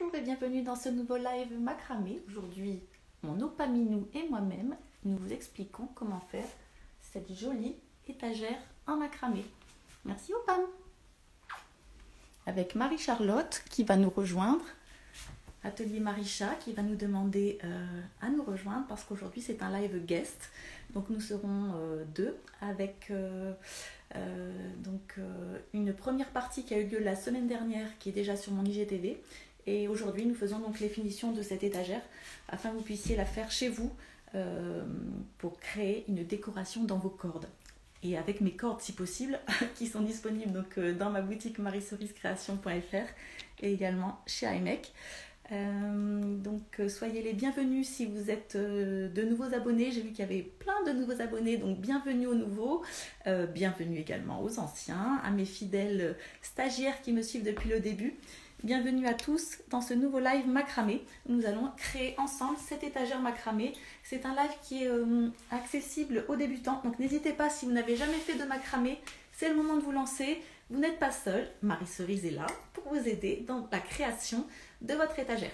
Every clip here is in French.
Bonjour et bienvenue dans ce nouveau live macramé. Aujourd'hui, mon Opaminou et moi-même, nous vous expliquons comment faire cette jolie étagère en macramé. Merci Opam. Avec Marie-Charlotte qui va nous rejoindre, Atelier Maricha qui va nous demander à nous rejoindre parce qu'aujourd'hui c'est un live guest. Donc nous serons deux avec une première partie qui a eu lieu la semaine dernière qui est déjà sur mon IGTV. Et aujourd'hui, nous faisons donc les finitions de cette étagère afin que vous puissiez la faire chez vous pour créer une décoration dans vos cordes. Et avec mes cordes si possible, qui sont disponibles donc, dans ma boutique marieceriscreation.fr et également chez iMec. Soyez les bienvenus si vous êtes de nouveaux abonnés. J'ai vu qu'il y avait plein de nouveaux abonnés, donc bienvenue aux nouveaux. Bienvenue également aux anciens, à mes fidèles stagiaires qui me suivent depuis le début. Bienvenue à tous dans ce nouveau live macramé. Nous allons créer ensemble cette étagère macramé. C'est un live qui est accessible aux débutants. Donc n'hésitez pas, si vous n'avez jamais fait de macramé, c'est le moment de vous lancer. Vous n'êtes pas seul. Marie Cerise est là pour vous aider dans la création de votre étagère.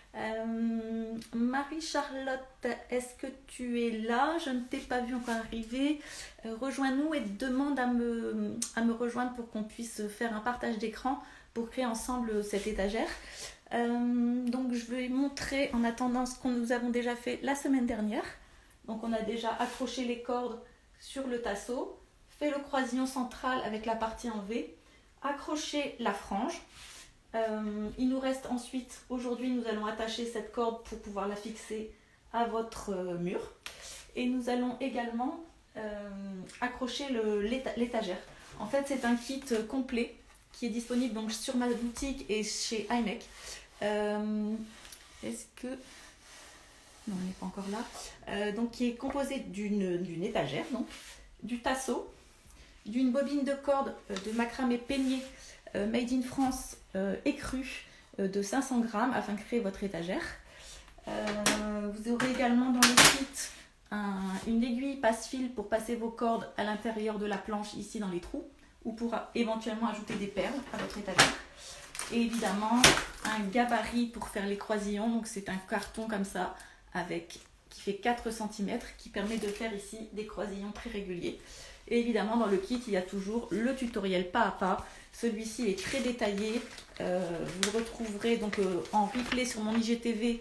Marie-Charlotte, est-ce que tu es là? Je ne t'ai pas vu encore arriver. Rejoins-nous et demande à me rejoindre pour qu'on puisse faire un partage d'écran pour créer ensemble cette étagère. Donc je vais montrer en attendant ce que nous avons déjà fait la semaine dernière. Donc on a déjà accroché les cordes sur le tasseau, fait le croisillon central avec la partie en V, accroché la frange. Il nous reste ensuite, aujourd'hui nous allons attacher cette corde pour pouvoir la fixer à votre mur. Et nous allons également accrocher l'étagère. En fait c'est un kit complet qui est disponible donc sur ma boutique et chez iMec. Est-ce que... Non, on n'est pas encore là. Donc, qui est composé d'une étagère, donc, du tasseau, d'une bobine de corde de macramé peigné Made in France écru de 500 grammes afin de créer votre étagère. Vous aurez également dans le kit une aiguille passe-fil pour passer vos cordes à l'intérieur de la planche ici dans les trous, ou pour éventuellement ajouter des perles à votre étagère. Et évidemment, un gabarit pour faire les croisillons. Donc c'est un carton comme ça, qui fait 4 cm, qui permet de faire ici des croisillons très réguliers. Et évidemment, dans le kit, il y a toujours le tutoriel pas à pas. Celui-ci est très détaillé. Vous le retrouverez donc en replay sur mon IGTV.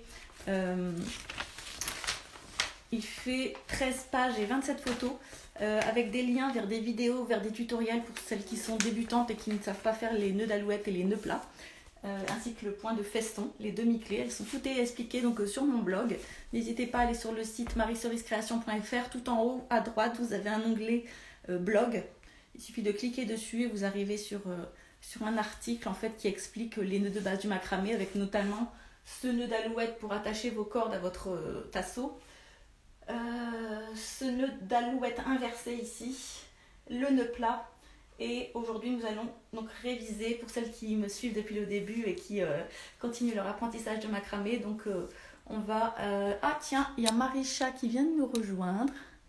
Il fait 13 pages et 27 photos. Avec des liens vers des vidéos, vers des tutoriels pour celles qui sont débutantes et qui ne savent pas faire les nœuds d'alouette et les nœuds plats, ainsi que le point de feston, les demi-clés. Elles sont toutes expliquées donc, sur mon blog. N'hésitez pas à aller sur le site marieceriscreation.fr. Tout en haut à droite, vous avez un onglet blog. Il suffit de cliquer dessus et vous arrivez sur un article en fait, qui explique les nœuds de base du macramé, avec notamment ce nœud d'alouette pour attacher vos cordes à votre tasseau. Ce nœud d'alouette inversé ici, le nœud plat. Et aujourd'hui nous allons donc réviser pour celles qui me suivent depuis le début et qui continuent leur apprentissage de macramé. Donc on va... Ah tiens, il y a Maricha qui vient de nous rejoindre.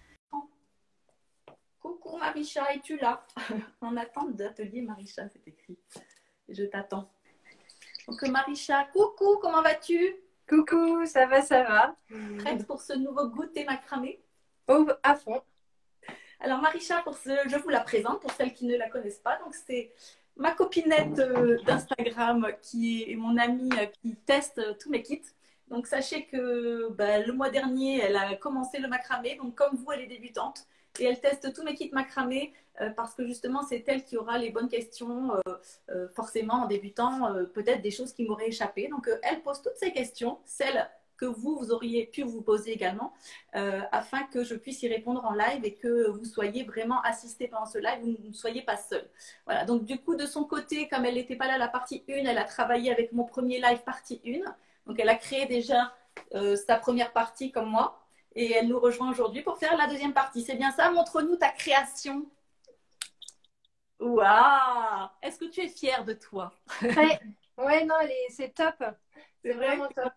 Coucou Maricha, es-tu là? En attente d'atelier Maricha, c'est écrit. Je t'attends. Donc Maricha, coucou, comment vas-tu? Coucou, ça va, ça va. Prête pour ce nouveau goûter macramé? Oh, à fond. Alors Maricha, je vous la présente pour celles qui ne la connaissent pas. Donc c'est ma copinette d'Instagram qui est mon amie qui teste tous mes kits. Donc sachez que le mois dernier, elle a commencé le macramé. Donc comme vous, elle est débutante. Et elle teste tous mes kits macramé parce que justement, c'est elle qui aura les bonnes questions, forcément en débutant, peut-être des choses qui m'auraient échappé. Donc, elle pose toutes ces questions, celles que vous auriez pu vous poser également, afin que je puisse y répondre en live et que vous soyez vraiment assistés pendant ce live, vous ne soyez pas seuls. Voilà, donc du coup, de son côté, comme elle n'était pas là la partie 1, elle a travaillé avec mon premier live partie 1. Donc, elle a créé déjà sa première partie comme moi. Et elle nous rejoint aujourd'hui pour faire la deuxième partie. C'est bien ça? Montre-nous ta création. Waouh! Est-ce que tu es fière de toi? Ouais, non, c'est top. C'est vraiment top.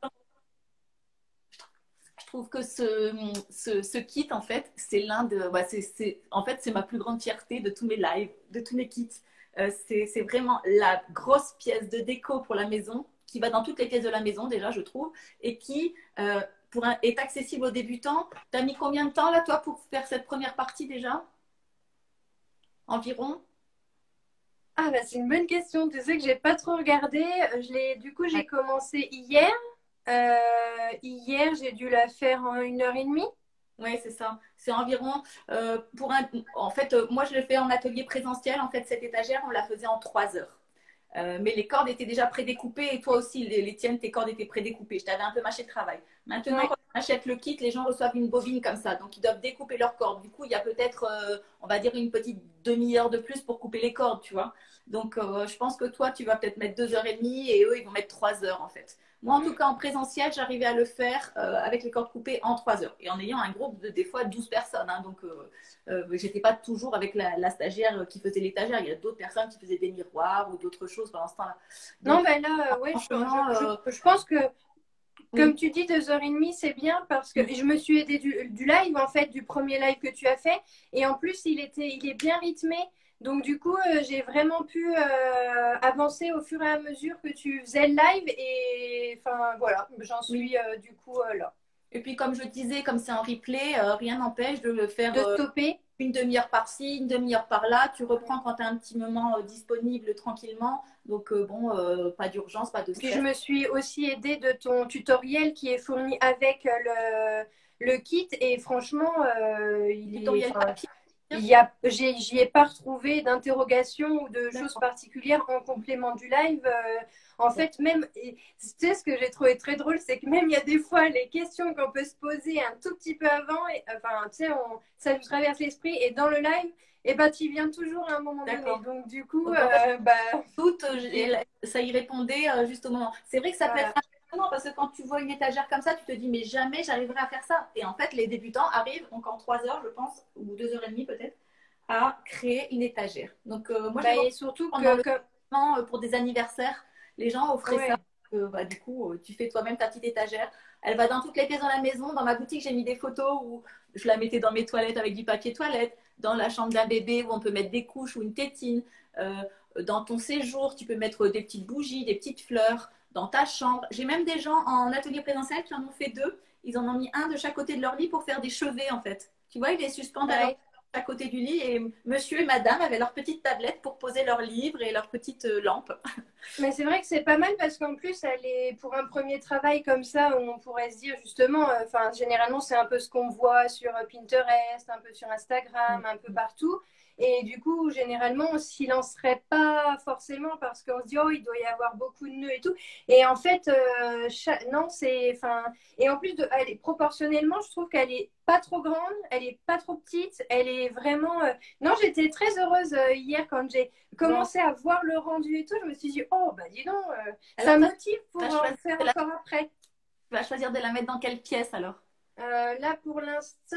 Je trouve que ce kit, en fait, c'est l'un de... en fait, c'est ma plus grande fierté de tous mes lives, de tous mes kits. C'est vraiment la grosse pièce de déco pour la maison qui va dans toutes les pièces de la maison déjà, je trouve, et qui est accessible aux débutants. Tu as mis combien de temps là, toi, pour faire cette première partie déjà? Environ? Ah bah c'est une bonne question. Tu sais que j'ai pas trop regardé. Du coup, j'ai commencé hier. Hier, j'ai dû la faire en 1 heure et demie. Oui, c'est ça. C'est environ En fait, moi, je le fais en atelier présentiel. En fait, cette étagère, on la faisait en 3 heures. Mais les cordes étaient déjà prédécoupées et toi aussi, les tiennes, tes cordes étaient prédécoupées. Je t'avais un peu mâché le travail. Maintenant, Ouais. quand on achète le kit, les gens reçoivent une bobine comme ça. Donc, ils doivent découper leurs cordes. Du coup, il y a peut-être, on va dire, une petite demi-heure de plus pour couper les cordes, tu vois. Donc, je pense que toi, tu vas peut-être mettre 2 heures et demie et eux, ils vont mettre 3 heures en fait. Moi, en tout cas, en présentiel, j'arrivais à le faire avec les cordes coupées en 3 heures et en ayant un groupe de des fois 12 personnes. Hein. Donc, j'étais pas toujours avec la stagiaire qui faisait l'étagère. Il y a d'autres personnes qui faisaient des miroirs ou d'autres choses pendant ce temps-là. Non, Donc, ben là, ouais, franchement, je pense que, comme oui, tu dis, 2 heures et demie, c'est bien parce que je me suis aidée du live, en fait, du premier live que tu as fait. Et en plus, il est bien rythmé. Donc, du coup, j'ai vraiment pu avancer au fur et à mesure que tu faisais le live. Et enfin, voilà, j'en oui. suis du coup là. Et puis, comme je disais, comme c'est en replay, rien n'empêche de le faire De stopper. une demi-heure par-ci, une demi-heure par-là. Tu reprends quand tu as un petit moment disponible tranquillement. Donc, bon, pas d'urgence, pas de Puis je stress. me suis aussi aidée de ton tutoriel qui est fourni avec le kit et franchement, Tutoriel papier. j'y ai pas retrouvé d'interrogation ou de choses D'accord. particulières en complément du live. En Bon. fait, même, tu sais, ce que j'ai trouvé très drôle, c'est que même il y a des fois les questions qu'on peut se poser un tout petit peu avant, enfin, tu sais, ça nous traverse l'esprit et dans le live, et ben, tu y viens toujours à un moment donné. D'accord. Donc, du coup, Donc, en fait, bah, toutes, ça y répondait juste au moment. C'est vrai que ça peut être voilà. impressionnant parce que quand tu vois une étagère comme ça, tu te dis, mais jamais j'arriverai à faire ça. Et en fait, les débutants arrivent, donc en 3 heures, je pense, ou 2 heures et demie peut-être, à créer une étagère. Donc, moi, je Bah, l'ai et reçu surtout pendant le que temps pour des anniversaires. Les gens offraient ça. ouais. Bah, du coup, tu fais toi-même ta petite étagère. Elle va dans toutes les pièces dans la maison. Dans ma boutique, j'ai mis des photos où je la mettais dans mes toilettes avec du papier toilette, dans la chambre d'un bébé où on peut mettre des couches ou une tétine. Euh, dans ton séjour, tu peux mettre des petites bougies, des petites fleurs. Dans ta chambre. J'ai même des gens en atelier présentiel qui en ont fait deux. Ils en ont mis un de chaque côté de leur lit pour faire des chevets, en fait. Tu vois, ils les suspendent à leur Ouais. à côté du lit et monsieur et madame avaient leur petite tablette pour poser leurs livres et leur petite lampe. Mais c'est vrai que c'est pas mal parce qu'en plus, elle est pour un premier travail comme ça, où on pourrait se dire justement, enfin, généralement, c'est un peu ce qu'on voit sur Pinterest, un peu sur Instagram, un peu partout. Et du coup, généralement, on s'y lancerait pas forcément parce qu'on se dit, oh, il doit y avoir beaucoup de nœuds et tout. Et en fait, non, c'est, enfin, et en plus, proportionnellement, je trouve qu'elle est pas trop grande, elle est pas trop petite, elle est vraiment. Non, j'étais très heureuse hier quand j'ai Bon, commencé à voir le rendu et tout, je me suis dit, oh, bah dis donc, alors ça me motive pour vas en choisir faire de la, encore après. tu vas choisir de la mettre dans quelle pièce alors? Là, pour l'instant,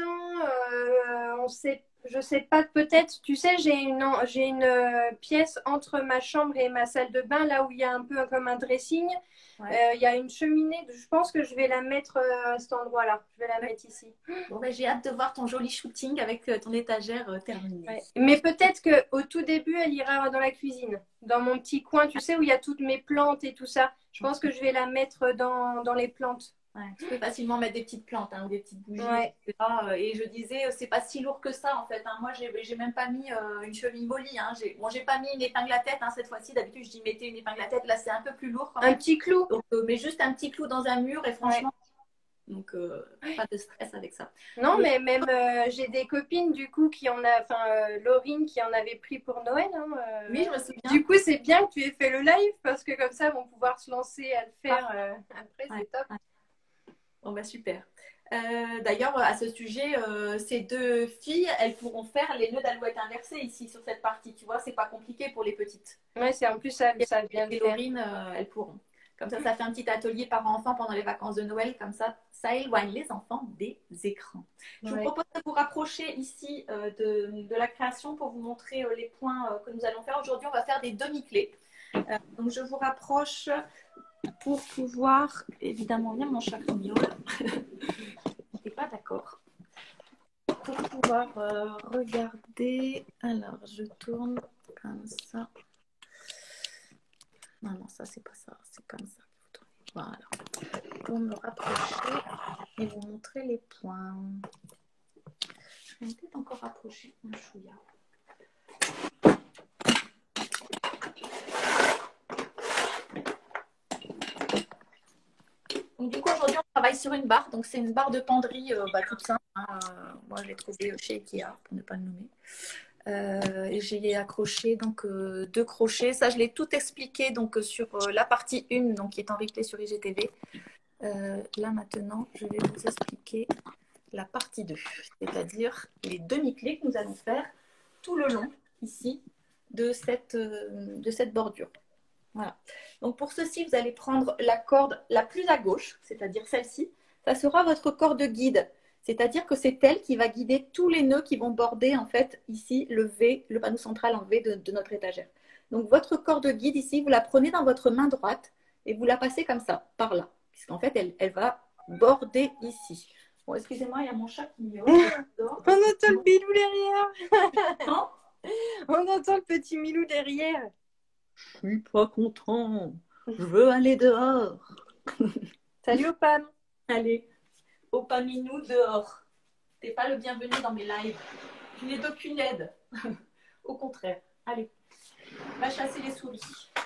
je sais pas, peut-être, tu sais, j'ai une pièce entre ma chambre et ma salle de bain, là où il y a un peu comme un dressing. Ouais. Il y a une cheminée, je pense que je vais la mettre à cet endroit-là. Je vais la mettre ici. Bon, ben, j'ai hâte de voir ton joli shooting avec ton étagère terminée. Ouais. Mais peut-être qu'au tout début, elle ira dans la cuisine, dans mon petit coin, tu sais, où il y a toutes mes plantes et tout ça. Je pense que je vais la mettre dans les plantes. Ouais, tu peux facilement mettre des petites plantes hein, ou des petites bougies, Ouais. etc. Et je disais, c'est pas si lourd que ça en fait. Hein. Moi, j'ai même pas mis une cheville molly. Hein. Bon, j'ai pas mis une épingle à tête hein, cette fois-ci. D'habitude, je dis mettez une épingle à tête. Là, c'est un peu plus lourd quand Un même. petit clou. Donc, mais juste un petit clou dans un mur et Ouais. franchement, donc pas de stress avec ça. Non, Le- mais même j'ai des copines du coup qui en a, enfin Laurine qui en avait pris pour Noël. Hein, Oui, je me souviens. Du coup, c'est bien que tu aies fait le live parce que comme ça, elles vont pouvoir se lancer à le faire après. Ouais, C'est top. ouais. Bon, bah, super. D'ailleurs, à ce sujet, ces deux filles, elles pourront faire les nœuds d'alouette inversés ici sur cette partie. Tu vois, c'est pas compliqué pour les petites. Ouais, c'est en plus ça, ça vient de Et faire. Laurine, elles pourront. Comme ça fait un petit atelier par enfant pendant les vacances de Noël. Comme ça éloigne les enfants des écrans. Je vous Ouais. propose de vous rapprocher ici de la création pour vous montrer les points que nous allons faire. Aujourd'hui, on va faire des demi-clés. Donc, je vous rapproche pour pouvoir, évidemment, bien mon chat miaule. On n'est pas d'accord. Pour pouvoir regarder. Alors, je tourne comme ça. Non, non, ça, c'est pas ça. C'est comme ça. Voilà. Pour me rapprocher et vous montrer les points. Je vais peut-être encore rapprocher un chouïa. Donc, du coup, aujourd'hui, on travaille sur une barre. Donc, c'est une barre de penderie toute simple. Hein. Moi, je l'ai trouvée chez Ikea, pour ne pas le nommer. Et j'ai accroché donc 2 crochets. Ça, je l'ai tout expliqué donc, sur la partie 1, donc, qui est en replay sur IGTV. Là, maintenant, je vais vous expliquer la partie 2, c'est-à-dire les demi-clés que nous allons faire tout le long, ici, de cette bordure. Voilà. Donc pour ceci, vous allez prendre la corde la plus à gauche, c'est-à-dire celle-ci. Ça sera votre corde guide, c'est-à-dire que c'est elle qui va guider tous les nœuds qui vont border en fait ici le V, le panneau central en V de notre étagère. Donc votre corde guide ici, vous la prenez dans votre main droite et vous la passez comme ça, par là, puisqu'en fait elle va border ici. Bon, excusez-moi, il y a mon chat qui miaule. On entend le Milou derrière. Non, On entend le petit Milou derrière. je suis pas content. Je veux aller dehors. Salut Opam. Allez, Opaminou dehors. T'es pas le bienvenu dans mes lives. Tu n'es d'aucune aide. Au contraire. Allez, va chasser les souris.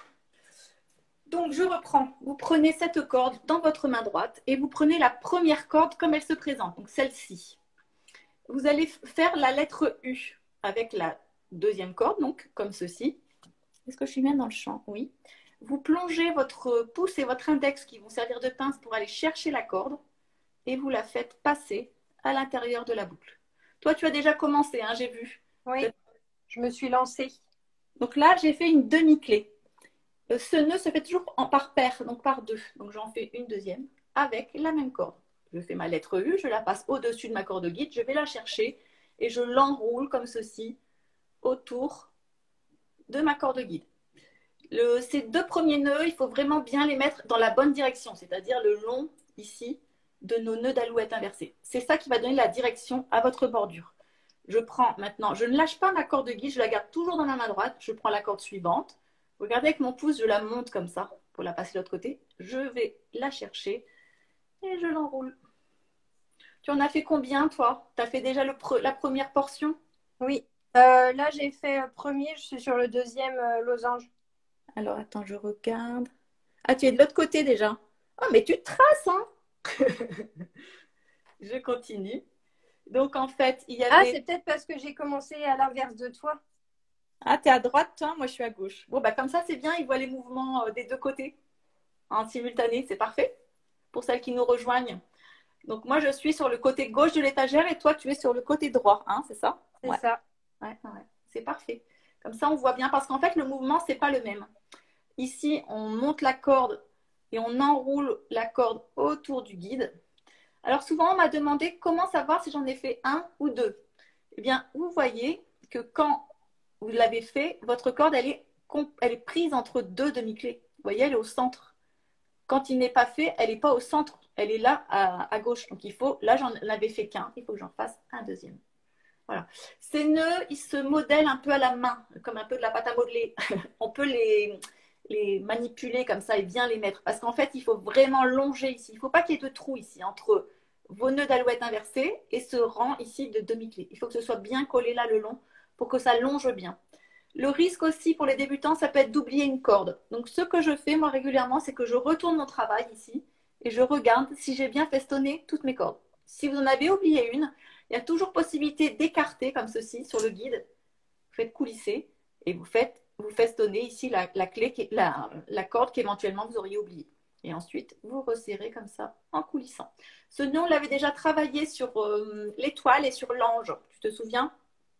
Donc, je reprends. Vous prenez cette corde dans votre main droite et vous prenez la première corde comme elle se présente, donc celle-ci. Vous allez faire la lettre U avec la deuxième corde, donc comme ceci. Est-ce que je suis bien dans le champ? Oui. Vous plongez votre pouce et votre index qui vont servir de pince pour aller chercher la corde et vous la faites passer à l'intérieur de la boucle. Toi, tu as déjà commencé, hein, j'ai vu. Oui, je me suis lancée. Donc là, j'ai fait une demi-clé. Ce nœud se fait toujours par paire, donc par 2. Donc j'en fais une deuxième avec la même corde. Je fais ma lettre U, je la passe au-dessus de ma corde guide, je vais la chercher et je l'enroule comme ceci autour de ma corde guide. Ces 2 premiers nœuds, il faut vraiment bien les mettre dans la bonne direction, c'est-à-dire le long ici de nos nœuds d'alouette inversés. C'est ça qui va donner la direction à votre bordure. Je prends maintenant, je ne lâche pas ma corde guide, je la garde toujours dans ma main droite, je prends la corde suivante. Regardez avec mon pouce, je la monte comme ça pour la passer de l'autre côté. Je vais la chercher et je l'enroule. Tu en as fait combien, toi? Tu as fait déjà la première portion? Oui. Là, j'ai fait premier, je suis sur le deuxième losange. Alors, attends, je regarde. Ah, tu es de l'autre côté déjà. Oh, mais tu traces, hein? Je continue. Donc, en fait, il y avait... Ah, c'est peut-être parce que j'ai commencé à l'inverse de toi. Ah, tu es à droite, toi, moi je suis à gauche. Bon, bah comme ça, c'est bien, ils voient les mouvements des 2 côtés en simultané, c'est parfait pour celles qui nous rejoignent. Donc, moi, je suis sur le côté gauche de l'étagère et toi, tu es sur le côté droit, hein, c'est ça? C'est ça. Ouais, c'est parfait. Comme ça, on voit bien parce qu'en fait, le mouvement, c'est pas le même. Ici, on monte la corde et on enroule la corde autour du guide. Alors, souvent, on m'a demandé comment savoir si j'en ai fait 1 ou 2. Eh bien, vous voyez que quand vous l'avez fait, votre corde, elle est prise entre 2 demi-clés. Vous voyez, elle est au centre. Quand il n'est pas fait, elle n'est pas au centre. Elle est là à gauche. Donc, là, j'en avais fait qu'un. Il faut que j'en fasse un deuxième. Voilà. Ces nœuds, ils se modèlent un peu à la main, comme un peu de la pâte à modeler. On peut les manipuler comme ça et bien les mettre. Parce qu'en fait, il faut vraiment longer ici. Il ne faut pas qu'il y ait de trous ici entre vos nœuds d'alouette inversés et ce rang ici de demi-clés. Il faut que ce soit bien collé là le long pour que ça longe bien. Le risque aussi pour les débutants, ça peut être d'oublier une corde. Donc ce que je fais moi régulièrement, c'est que je retourne mon travail ici et je regarde si j'ai bien festonné toutes mes cordes. Si vous en avez oublié une, il y a toujours possibilité d'écarter comme ceci sur le guide. Vous faites coulisser et vous festonnez ici la corde qu'éventuellement vous auriez oubliée. Et ensuite, vous resserrez comme ça en coulissant. Ce nœud, on l'avait déjà travaillé sur l'étoile et sur l'ange. Tu te souviens?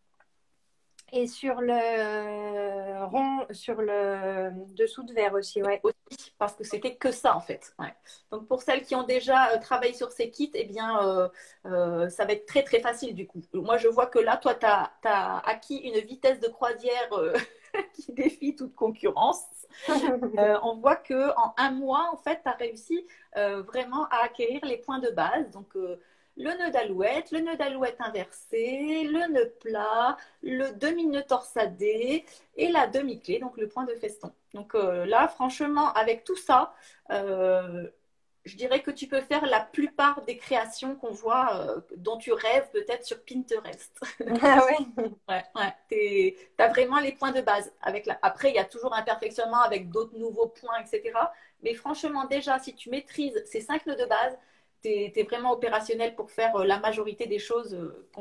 Et sur le rond, sur le dessous de verre aussi, ouais. Aussi, parce que c'était que ça en fait. Ouais. Donc pour celles qui ont déjà travaillé sur ces kits, eh bien, ça va être très très facile du coup. Moi je vois que là, toi, tu as acquis une vitesse de croisière qui défie toute concurrence. On voit qu'en 1 mois, en fait, tu as réussi vraiment à acquérir les points de base. Donc le nœud d'alouette inversé, le nœud plat, le demi-nœud torsadé et la demi-clé, donc le point de feston. Donc là, franchement, avec tout ça, je dirais que tu peux faire la plupart des créations qu'on voit, dont tu rêves peut-être sur Pinterest. Ah ouais. Ouais, ouais. Tu as vraiment les points de base. Après, il y a toujours un perfectionnement avec d'autres nouveaux points, etc. Mais franchement, déjà, si tu maîtrises ces 5 nœuds de base, tu es vraiment opérationnel pour faire la majorité des choses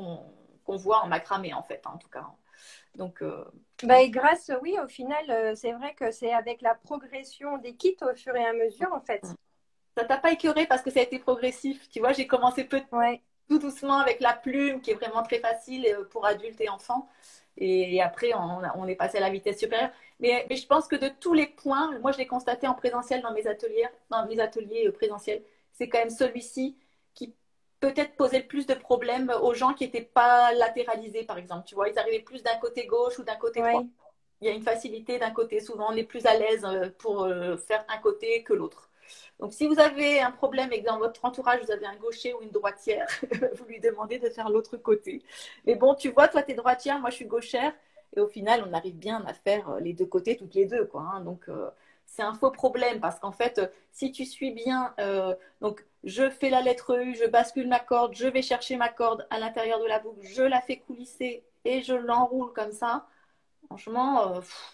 qu'on voit en macramé, en fait, hein, en tout cas. Donc, Bah, et grâce, oui, au final, c'est vrai que c'est avec la progression des kits au fur et à mesure, en fait. ça t'a pas écœuré parce que ça a été progressif. Tu vois, j'ai commencé Ouais. tout doucement avec la plume, qui est vraiment très facile pour adultes et enfants. Et après, on est passé à la vitesse supérieure. Mais je pense que de tous les points, moi, je l'ai constaté en présentiel dans mes ateliers présentiels, c'est quand même celui-ci qui peut-être posait le plus de problèmes aux gens qui n'étaient pas latéralisés, par exemple. Tu vois, ils arrivaient plus d'un côté gauche ou d'un côté droit. Ouais. Il y a une facilité d'un côté. Souvent, on est plus à l'aise pour faire un côté que l'autre. Donc, si vous avez un problème et que dans votre entourage, vous avez un gaucher ou une droitière, vous lui demandez de faire l'autre côté. Mais bon, tu vois, toi, tu es droitière, moi, je suis gauchère. Et au final, on arrive bien à faire les deux côtés, toutes les deux, quoi. Hein. Donc, c'est un faux problème parce qu'en fait, si tu suis bien, donc je fais la lettre U, je bascule ma corde, je vais chercher ma corde à l'intérieur de la boucle, je la fais coulisser et je l'enroule comme ça. Franchement,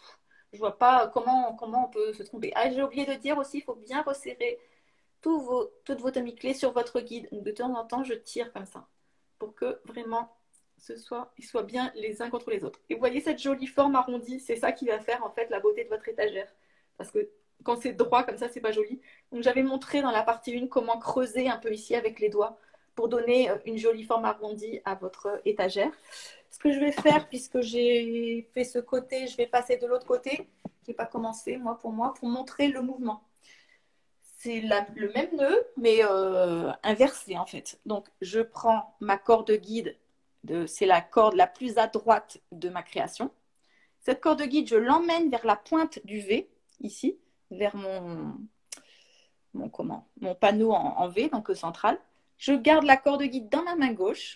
je vois pas comment on peut se tromper. Ah, j'ai oublié de dire aussi, il faut bien resserrer toutes vos demi-clés sur votre guide. Donc, de temps en temps, je tire comme ça pour que vraiment ils soient bien les uns contre les autres. Et vous voyez cette jolie forme arrondie, c'est ça qui va faire en fait la beauté de votre étagère. Parce que quand c'est droit comme ça, c'est pas joli. Donc j'avais montré dans la partie 1 comment creuser un peu ici avec les doigts pour donner une jolie forme arrondie à votre étagère. Ce que je vais faire, puisque j'ai fait ce côté, je vais passer de l'autre côté, qui n'est pas commencé, pour montrer le mouvement. C'est le même nœud, mais inversé en fait. Donc, je prends ma corde guide, c'est la corde la plus à droite de ma création. Cette corde guide, je l'emmène vers la pointe du V, ici, vers mon panneau en V, donc central. Je garde la corde guide dans ma main gauche.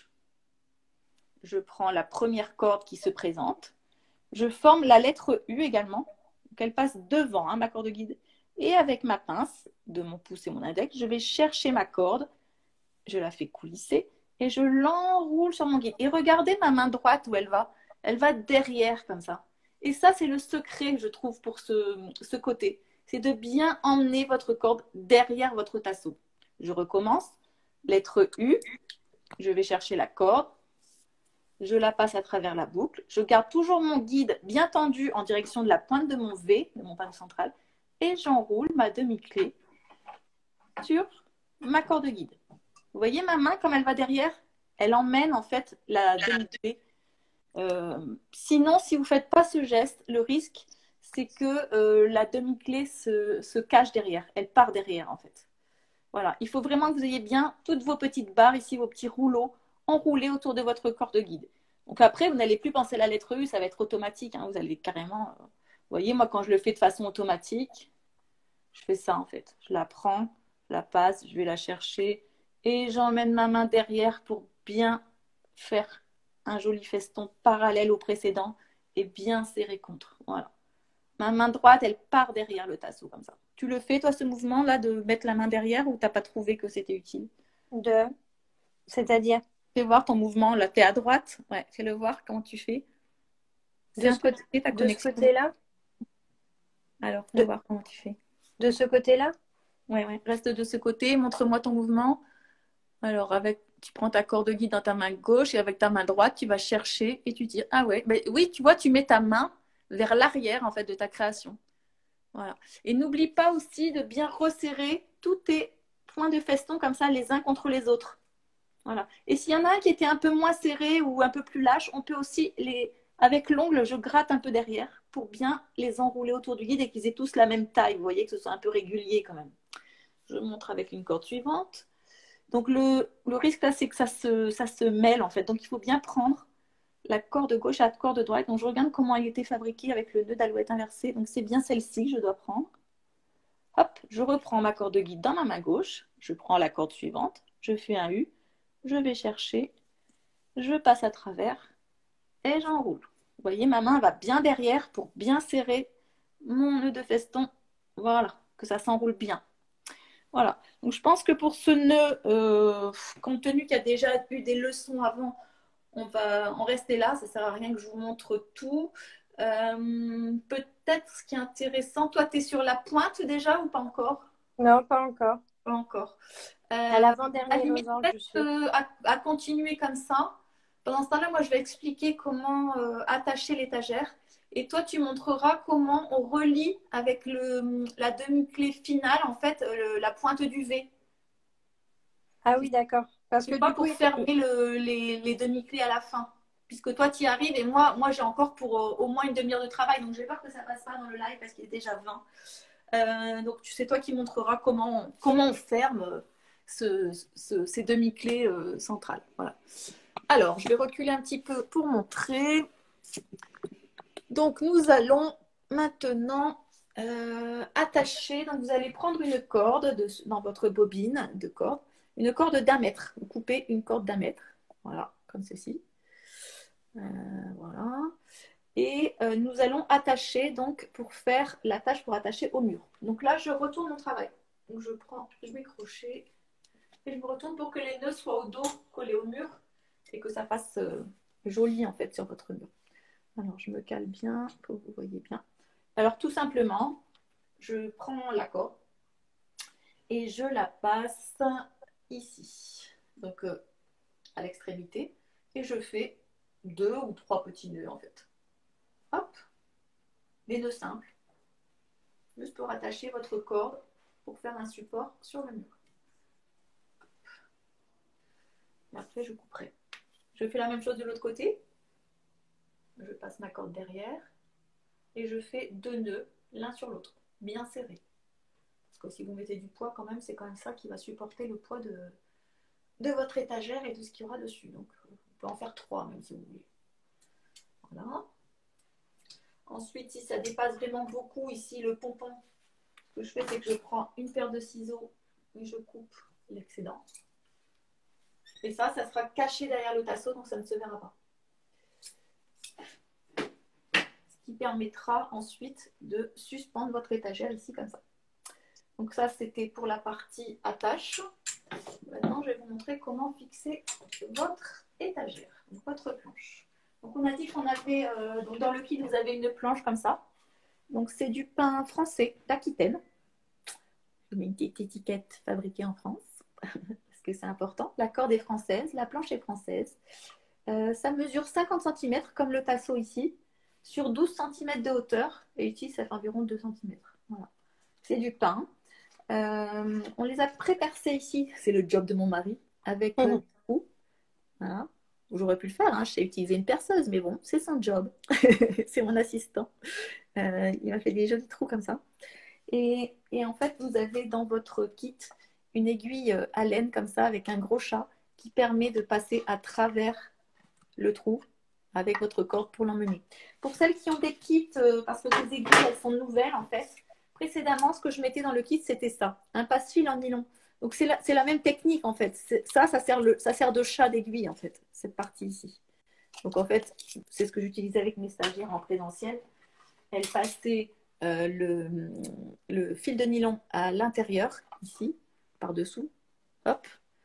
Je prends la première corde qui se présente. Je forme la lettre U également, qu'elle passe devant ma corde guide. Et avec ma pince de mon pouce et mon index, je vais chercher ma corde, je la fais coulisser et je l'enroule sur mon guide. Et regardez ma main droite où elle va. Elle va derrière comme ça. Et ça, c'est le secret, je trouve, pour ce côté. C'est de bien emmener votre corde derrière votre tasseau. Je recommence. Lettre U, je vais chercher la corde. Je la passe à travers la boucle. Je garde toujours mon guide bien tendu en direction de la pointe de mon V, de mon panneau central, et j'enroule ma demi-clé sur ma corde guide. Vous voyez ma main comme elle va derrière? Elle emmène en fait la demi-clé. Sinon, si vous ne faites pas ce geste, le risque, c'est que la demi-clé se cache derrière. Elle part derrière en fait. Voilà. Il faut vraiment que vous ayez bien toutes vos petites barres ici, vos petits rouleaux enroulés autour de votre corde guide. Donc après, vous n'allez plus penser à la lettre U, ça va être automatique. Hein. Vous allez carrément... vous voyez, moi, quand je le fais de façon automatique, je fais ça en fait. Je la prends, je la passe, je vais la chercher et j'emmène ma main derrière pour bien faire un joli feston parallèle au précédent et bien serré contre. Voilà. Ma main droite, elle part derrière le tasseau comme ça. Tu le fais, toi, ce mouvement-là, de mettre la main derrière ou tu n'as pas trouvé que c'était utile? C'est-à-dire Fais voir ton mouvement, là, tu es à droite. Ouais, fais-le voir comment tu fais. C'est de un ce peu côté, ta de ce connexion. côté-là? Alors, fais De, voir comment tu fais. de ce côté-là? Ouais, ouais. Reste de ce côté, montre-moi ton mouvement. Alors, tu prends ta corde guide dans ta main gauche et avec ta main droite, tu vas chercher et tu tires. Ah ouais, ben, oui, tu vois, tu mets ta main vers l'arrière en fait de ta création. Voilà. Et n'oublie pas aussi de bien resserrer tous tes points de feston comme ça, les uns contre les autres. Voilà. Et s'il y en a un qui était un peu moins serré ou un peu plus lâche, on peut aussi avec l'ongle, je gratte un peu derrière pour bien les enrouler autour du guide et qu'ils aient tous la même taille. Vous voyez que ce soit un peu régulier quand même. Je montre avec une corde suivante. Donc le risque là, c'est que ça se mêle en fait. Donc il faut bien prendre la corde gauche à la corde droite. Donc je regarde comment elle était fabriquée avec le nœud d'alouette inversé. Donc c'est bien celle-ci que je dois prendre. Hop, je reprends ma corde guide dans ma main gauche. Je prends la corde suivante. Je fais un U. Je vais chercher. Je passe à travers et j'enroule. Vous voyez, ma main va bien derrière pour bien serrer mon nœud de feston. Voilà, que ça s'enroule bien. Voilà. Donc, je pense que pour ce nœud, compte tenu qu'il y a déjà eu des leçons avant, on va en rester là. Ça ne sert à rien que je vous montre tout. Peut-être ce qui est intéressant, toi, tu es sur la pointe déjà ou pas encore? Non, pas encore. Pas encore. À À la l'avant-dernier limite, losange, je peut-être suis. à continuer comme ça. Pendant ce temps-là, moi, je vais expliquer comment attacher l'étagère. Et toi, tu montreras comment on relie avec la demi-clé finale, en fait, la pointe du V. Ah oui, d'accord. Parce Tu que vois, du coup, pour fermer les demi-clés à la fin. Puisque toi, tu y arrives et moi j'ai encore pour au moins une demi-heure de travail. Donc, j'ai peur que ça passe pas dans le live parce qu'il est déjà 20. Donc, c'est toi qui montreras comment on ferme ces demi-clés centrales. Voilà. Alors, je vais reculer un petit peu pour montrer. Donc, nous allons maintenant attacher. Donc, vous allez prendre une corde dans votre bobine de corde, une corde d'1 mètre. Vous coupez une corde d'1 mètre. Voilà, comme ceci. Voilà. Et nous allons attacher donc pour faire la tâche pour attacher au mur. Donc là, je retourne mon travail. Donc je mets crochet et je me retourne pour que les nœuds soient au dos collés au mur et que ça fasse joli en fait sur votre mur. Alors je me cale bien pour que vous voyez bien. Alors tout simplement, je prends la corde et je la passe ici, donc à l'extrémité, et je fais 2 ou 3 petits nœuds en fait. Hop, des nœuds simples, juste pour attacher votre corde pour faire un support sur le mur. Et après, je couperai. Je fais la même chose de l'autre côté. Je passe ma corde derrière et je fais 2 nœuds l'un sur l'autre, bien serrés. Parce que si vous mettez du poids, quand même, c'est quand même ça qui va supporter le poids de votre étagère et de ce qu'il y aura dessus. Donc, on peut en faire 3 même si vous voulez. Voilà. Ensuite, si ça dépasse vraiment beaucoup ici le pompon, ce que je fais, c'est que je prends une paire de ciseaux et je coupe l'excédent. Et ça sera caché derrière le tasseau, donc ça ne se verra pas. Ce qui permettra ensuite de suspendre votre étagère ici comme ça. Donc ça, c'était pour la partie attache. Maintenant, je vais vous montrer comment fixer votre étagère, votre planche. Donc on a dit qu'on avait, donc dans le kit, vous avez une planche comme ça. Donc c'est du pain français d'Aquitaine. Je mets une petite étiquette fabriquée en France, parce que c'est important. La corde est française, la planche est française. Ça mesure 50 cm comme le tasseau ici, sur 12 cm de hauteur. Et ici, ça fait environ 2 cm. Voilà. C'est du pain. On les a pré-percés ici. C'est le job de mon mari, avec des trous. Voilà. J'aurais pu le faire, hein. Je sais utiliser une perceuse, mais bon, c'est son job. C'est mon assistant. Il m'a fait des jolis trous comme ça. Et en fait, vous avez dans votre kit une aiguille à laine comme ça, avec un gros chat, qui permet de passer à travers le trou avec votre corde pour l'emmener. Pour celles qui ont des kits, parce que les aiguilles, elles sont nouvelles en fait, précédemment, ce que je mettais dans le kit, c'était ça, un passe-fil en nylon. Donc c'est la même technique en fait. Ça sert de chat d'aiguille en fait, cette partie ici. Donc en fait, c'est ce que j'utilisais avec mes stagiaires en présentiel. Elles passaient le fil de nylon à l'intérieur, ici, par-dessous. Hop.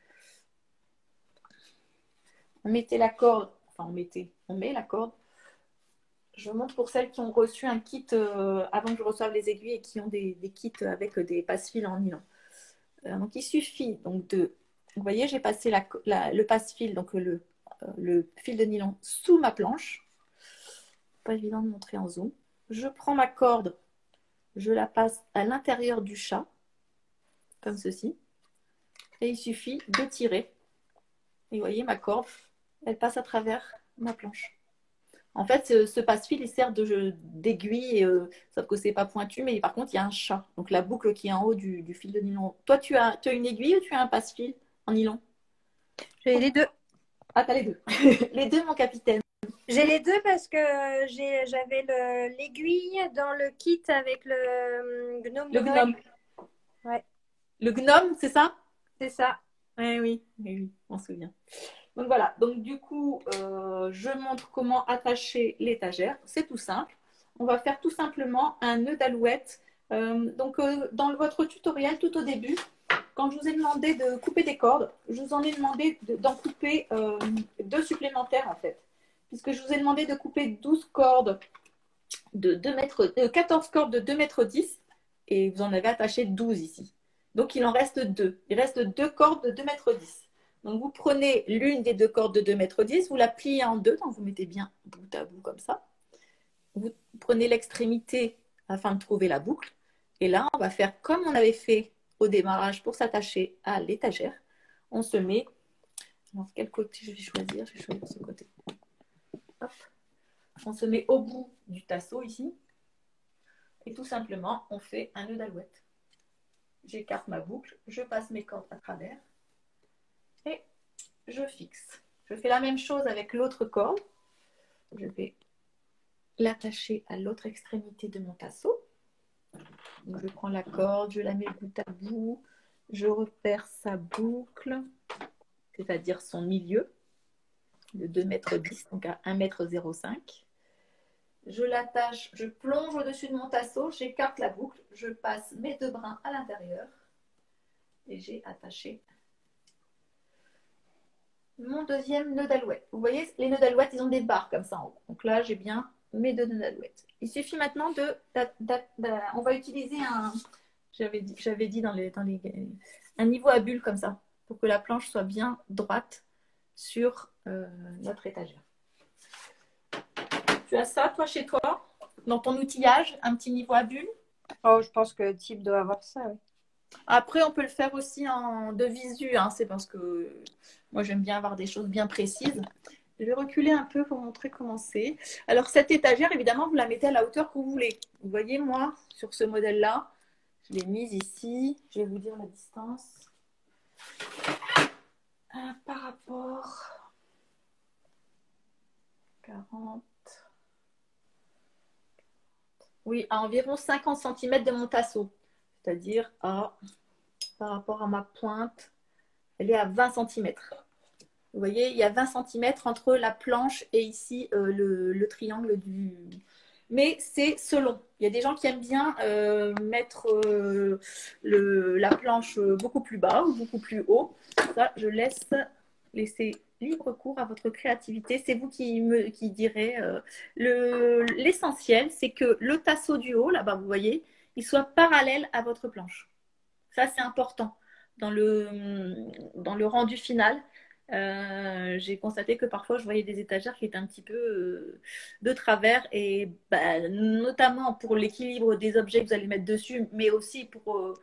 On mettait la corde, enfin on met la corde. Je montre pour celles qui ont reçu un kit avant que je reçoive les aiguilles et qui ont des kits avec des passe-fils en nylon. Donc il suffit donc de, vous voyez, j'ai passé le passe-fil, donc le fil de nylon sous ma planche. Pas évident de montrer en zoom. Je prends ma corde, je la passe à l'intérieur du chat, comme ceci, et il suffit de tirer. Et vous voyez, ma corde, elle passe à travers ma planche. En fait, ce passe-fil, il sert d'aiguille, sauf que c'est pas pointu, mais par contre, il y a un chat. Donc la boucle qui est en haut du fil de nylon. Toi, tu as une aiguille ou tu as un passe-fil en nylon? J'ai les deux. Ah, t'as les deux. Les deux, mon capitaine. J'ai les deux parce que j'avais l'aiguille dans le kit avec le gnome. Le gnome. Ouais. Le gnome, c'est ça? C'est ça. Oui, on se souvient. Donc voilà, donc du coup, je montre comment attacher l'étagère. C'est tout simple. On va faire tout simplement un nœud d'alouette. Dans votre tutoriel, tout au début, quand je vous ai demandé de couper des cordes, je vous en ai demandé d'en couper 2 supplémentaires en fait. Puisque je vous ai demandé de couper 12 cordes de 14 cordes de 2,10 m et vous en avez attaché 12 ici. Donc il en reste 2. Il reste 2 cordes de 2,10 m. Donc vous prenez l'une des 2 cordes de 2,10 m, vous la pliez en deux, donc vous mettez bien bout à bout comme ça. Vous prenez l'extrémité afin de trouver la boucle. Et là, on va faire comme on avait fait au démarrage pour s'attacher à l'étagère. On se met, alors quel côté je vais choisir? Je vais choisir ce côté. Hop. On se met au bout du tasseau ici. Et tout simplement, on fait un nœud d'alouette. J'écarte ma boucle, je passe mes cordes à travers et je fixe. Je fais la même chose avec l'autre corde. Je vais l'attacher à l'autre extrémité de mon tasseau. Donc, je prends la corde, je la mets bout à bout, je repère sa boucle, c'est-à-dire son milieu, de 2,10 m, donc à 1,05 m. Je l'attache, je plonge au-dessus de mon tasseau, j'écarte la boucle, je passe mes 2 brins à l'intérieur et j'ai attaché mon deuxième nœud d'alouette. Vous voyez, les nœuds d'alouette, ils ont des barres comme ça en haut. Donc là, j'ai bien mes 2 nœuds d'alouette. Il suffit maintenant on va utiliser j'avais dit un niveau à bulle comme ça, pour que la planche soit bien droite sur notre étagère. Tu as ça, toi, chez toi, dans ton outillage, un petit niveau à bulle? Oh, je pense que Type doit avoir ça, oui. Après, on peut le faire aussi de visu, hein. C'est parce que moi, j'aime bien avoir des choses bien précises. Je vais reculer un peu pour montrer comment c'est. Alors, cette étagère, évidemment, vous la mettez à la hauteur que vous voulez. Vous voyez, moi, sur ce modèle-là, je l'ai mise ici. Je vais vous dire la distance. Par rapport 40. Oui, à environ 50 cm de mon tasseau. C'est-à-dire par rapport à ma pointe, elle est à 20 cm. Vous voyez, il y a 20 cm entre la planche et ici le triangle du... Mais c'est selon. Il y a des gens qui aiment bien mettre la planche beaucoup plus bas ou beaucoup plus haut. Ça, je laisser libre cours à votre créativité. C'est vous qui direz. L'essentiel, c'est que le tasseau du haut, là-bas, vous voyez, il soit parallèle à votre planche. Ça, c'est important dans le rendu final. J'ai constaté que parfois je voyais des étagères qui étaient un petit peu de travers et notamment pour l'équilibre des objets que vous allez mettre dessus, mais aussi pour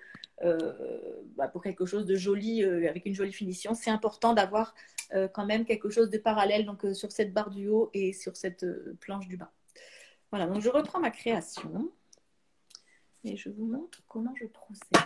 quelque chose de joli avec une jolie finition, c'est important d'avoir quand même quelque chose de parallèle donc sur cette barre du haut et sur cette planche du bas. Voilà, donc je reprends ma création et je vous montre comment je procède.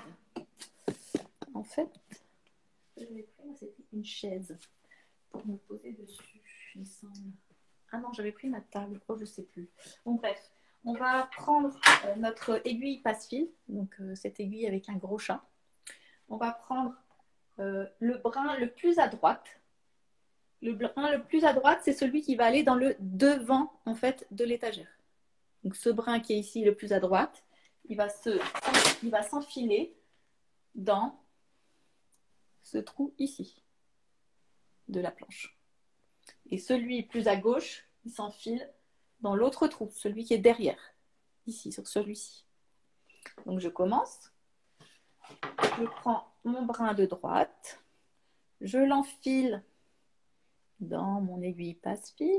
En fait, j'avais pris, c'était une chaise pour me poser dessus, il me semble. Ah non, j'avais pris ma table, je ne sais plus. Bon, bref, on va prendre notre aiguille passe-fil, donc cette aiguille avec un gros chat. On va prendre le brin le plus à droite. Le brin le plus à droite, c'est celui qui va aller dans le devant, en fait, de l'étagère. Donc, ce brin qui est ici le plus à droite, il va s'enfiler dans ce trou ici de la planche. Et celui plus à gauche, il s'enfile dans l'autre trou, celui qui est derrière, ici, sur celui-ci. Donc je commence. Je prends mon brin de droite, je l'enfile dans mon aiguille passe-fil.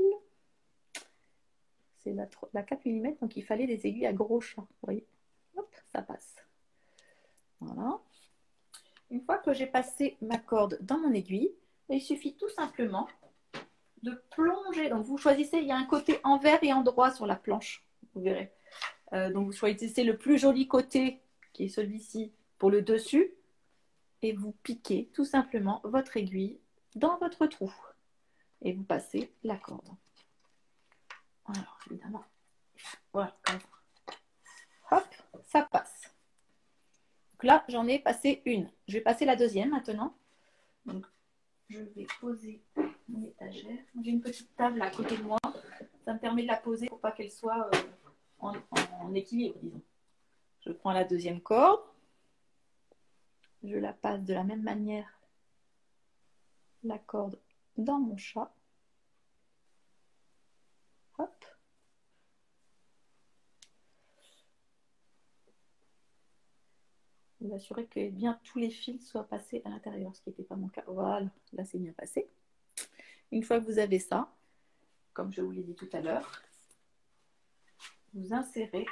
C'est la 4 mm, donc il fallait des aiguilles à gros chat. Vous voyez, hop, ça passe. Voilà. Une fois que j'ai passé ma corde dans mon aiguille, il suffit tout simplement de plonger. Donc vous choisissez, il y a un côté envers et endroit sur la planche, vous verrez. Donc vous choisissez le plus joli côté, qui est celui-ci, pour le dessus, et vous piquez tout simplement votre aiguille dans votre trou. Et vous passez la corde. Alors évidemment, voilà, comme ça. Hop, ça passe. Donc là, j'en ai passé une. Je vais passer la deuxième maintenant. Donc, je vais poser mon étagère. J'ai une petite table à côté de moi. Ça me permet de la poser pour pas qu'elle soit en équilibre, disons. Je prends la deuxième corde. je la passe de la même manière, la corde dans mon chat. Hop. Vous assurez que bien tous les fils soient passés à l'intérieur, ce qui n'était pas mon cas. Voilà, là c'est bien passé. Une fois que vous avez ça, comme je vous l'ai dit tout à l'heure, vous insérez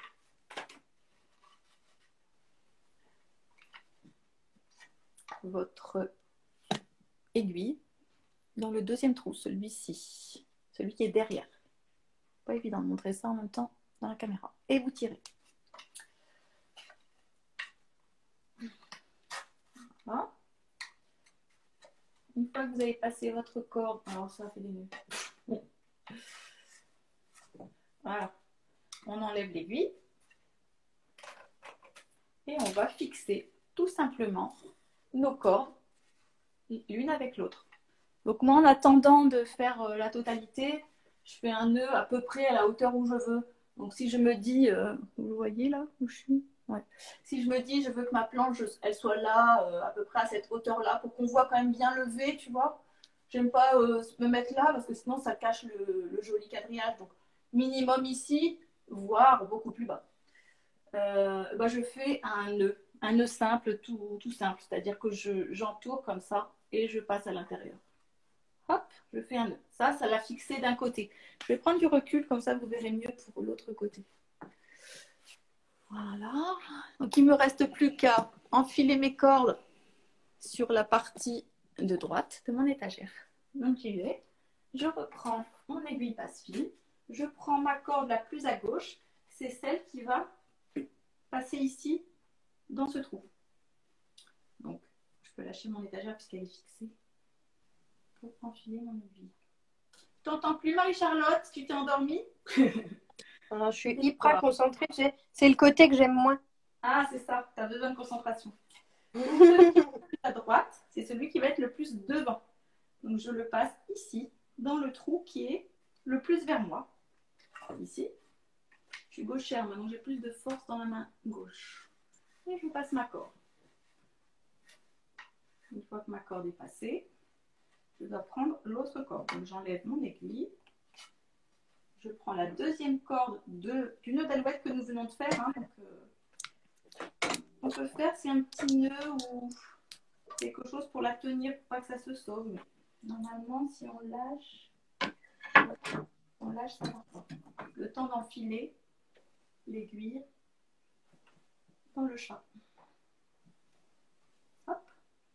votre aiguille dans le deuxième trou, celui-ci, celui qui est derrière. Pas évident de montrer ça en même temps dans la caméra. Et vous tirez. Voilà. Une fois que vous avez passé votre corde, alors ça fait des nœuds. Voilà. On enlève l'aiguille et on va fixer tout simplement nos cordes l'une avec l'autre. Donc moi, en attendant de faire la totalité, je fais un nœud à peu près à la hauteur où je veux. Donc si je me dis, vous voyez là où je suis, ouais. Si je me dis, je veux que ma planche, elle soit là, à peu près à cette hauteur-là, pour qu'on voit quand même bien levé, tu vois. J'aime pas me mettre là, parce que sinon ça cache le joli quadrillage. Donc minimum ici, voire beaucoup plus bas. Bah, je fais un nœud simple, tout simple. C'est-à-dire que j'entoure comme ça et je passe à l'intérieur. Hop, je fais un nœud. Ça l'a fixé d'un côté. Je vais prendre du recul, comme ça vous verrez mieux pour l'autre côté. Voilà. Donc il ne me reste plus qu'à enfiler mes cordes sur la partie de droite de mon étagère. Donc j'y vais. Je reprends mon aiguille passe-fil. Je prends ma corde la plus à gauche. C'est celle qui va passer ici dans ce trou. Donc je peux lâcher mon étagère puisqu'elle est fixée. Pour enfiler mon aiguille. T'entends plus, Marie-Charlotte? Tu t'es endormie? Alors, je suis hyper concentrée. C'est le côté que j'aime moins. Ah, c'est ça. Tu as besoin de concentration. À droite, c'est celui qui va être le plus devant. Donc, je le passe ici, dans le trou qui est le plus vers moi. Ici. Je suis gauchère, maintenant j'ai plus de force dans la main gauche. Et je passe ma corde. Une fois que ma corde est passée, je dois prendre l'autre corde. Donc, j'enlève mon aiguille. Je prends la deuxième corde du nœud d'alouette que nous venons de faire. Hein. Donc, on peut faire, c'est un petit nœud ou quelque chose pour la tenir pour pas que ça se sauve. Mais normalement, si on lâche, ça va pas. Le temps d'enfiler l'aiguille dans le chat. Hop.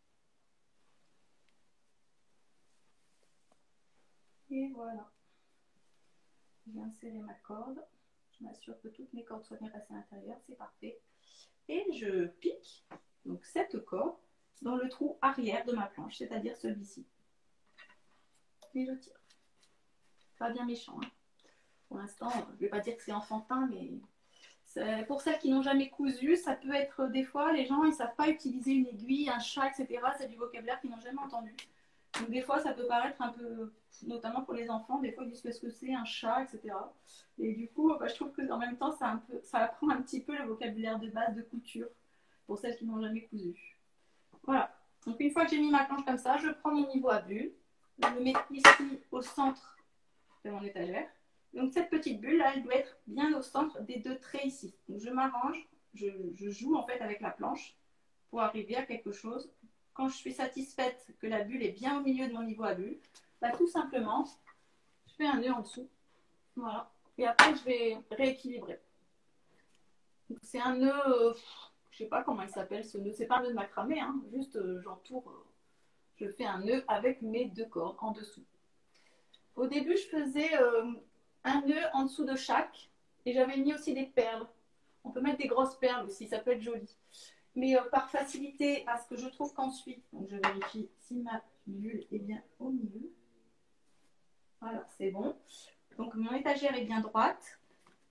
Et voilà. J'ai inséré ma corde. Je m'assure que toutes mes cordes soient bien passées à l'intérieur. C'est parfait. Et je pique donc cette corde dans le trou arrière de ma planche, c'est-à-dire celui-ci. Et je tire. Pas bien méchant. Hein. Pour l'instant, je ne vais pas dire que c'est enfantin, mais pour celles qui n'ont jamais cousu, ça peut être des fois, les gens ils ne savent pas utiliser une aiguille, un chat, etc. C'est du vocabulaire qu'ils n'ont jamais entendu. Donc des fois, ça peut paraître un peu, notamment pour les enfants, des fois ils disent qu'est-ce que c'est un chat, etc. Et du coup, je trouve qu'en même temps, ça apprend un petit peu le vocabulaire de base de couture pour celles qui n'ont jamais cousu. Voilà. Donc une fois que j'ai mis ma planche comme ça, je prends mon niveau à bulle, je le mets ici au centre de mon étagère. Donc cette petite bulle là, elle doit être bien au centre des deux traits ici. Donc je m'arrange, je joue en fait avec la planche pour arriver à quelque chose. Quand je suis satisfaite que la bulle est bien au milieu de mon niveau à bulle, bah, tout simplement, je fais un nœud en dessous. Voilà. Et après, je vais rééquilibrer. C'est un nœud, je sais pas comment il s'appelle ce nœud. C'est pas un nœud de macramé, hein. Juste j'entoure, je fais un nœud avec mes deux cordes en dessous. Au début, je faisais un nœud en dessous de chaque et j'avais mis aussi des perles. On peut mettre des grosses perles aussi, ça peut être joli. Mais par facilité, parce que je trouve qu'ensuite, donc je vérifie si ma bulle est bien au milieu. Voilà, c'est bon. Donc mon étagère est bien droite.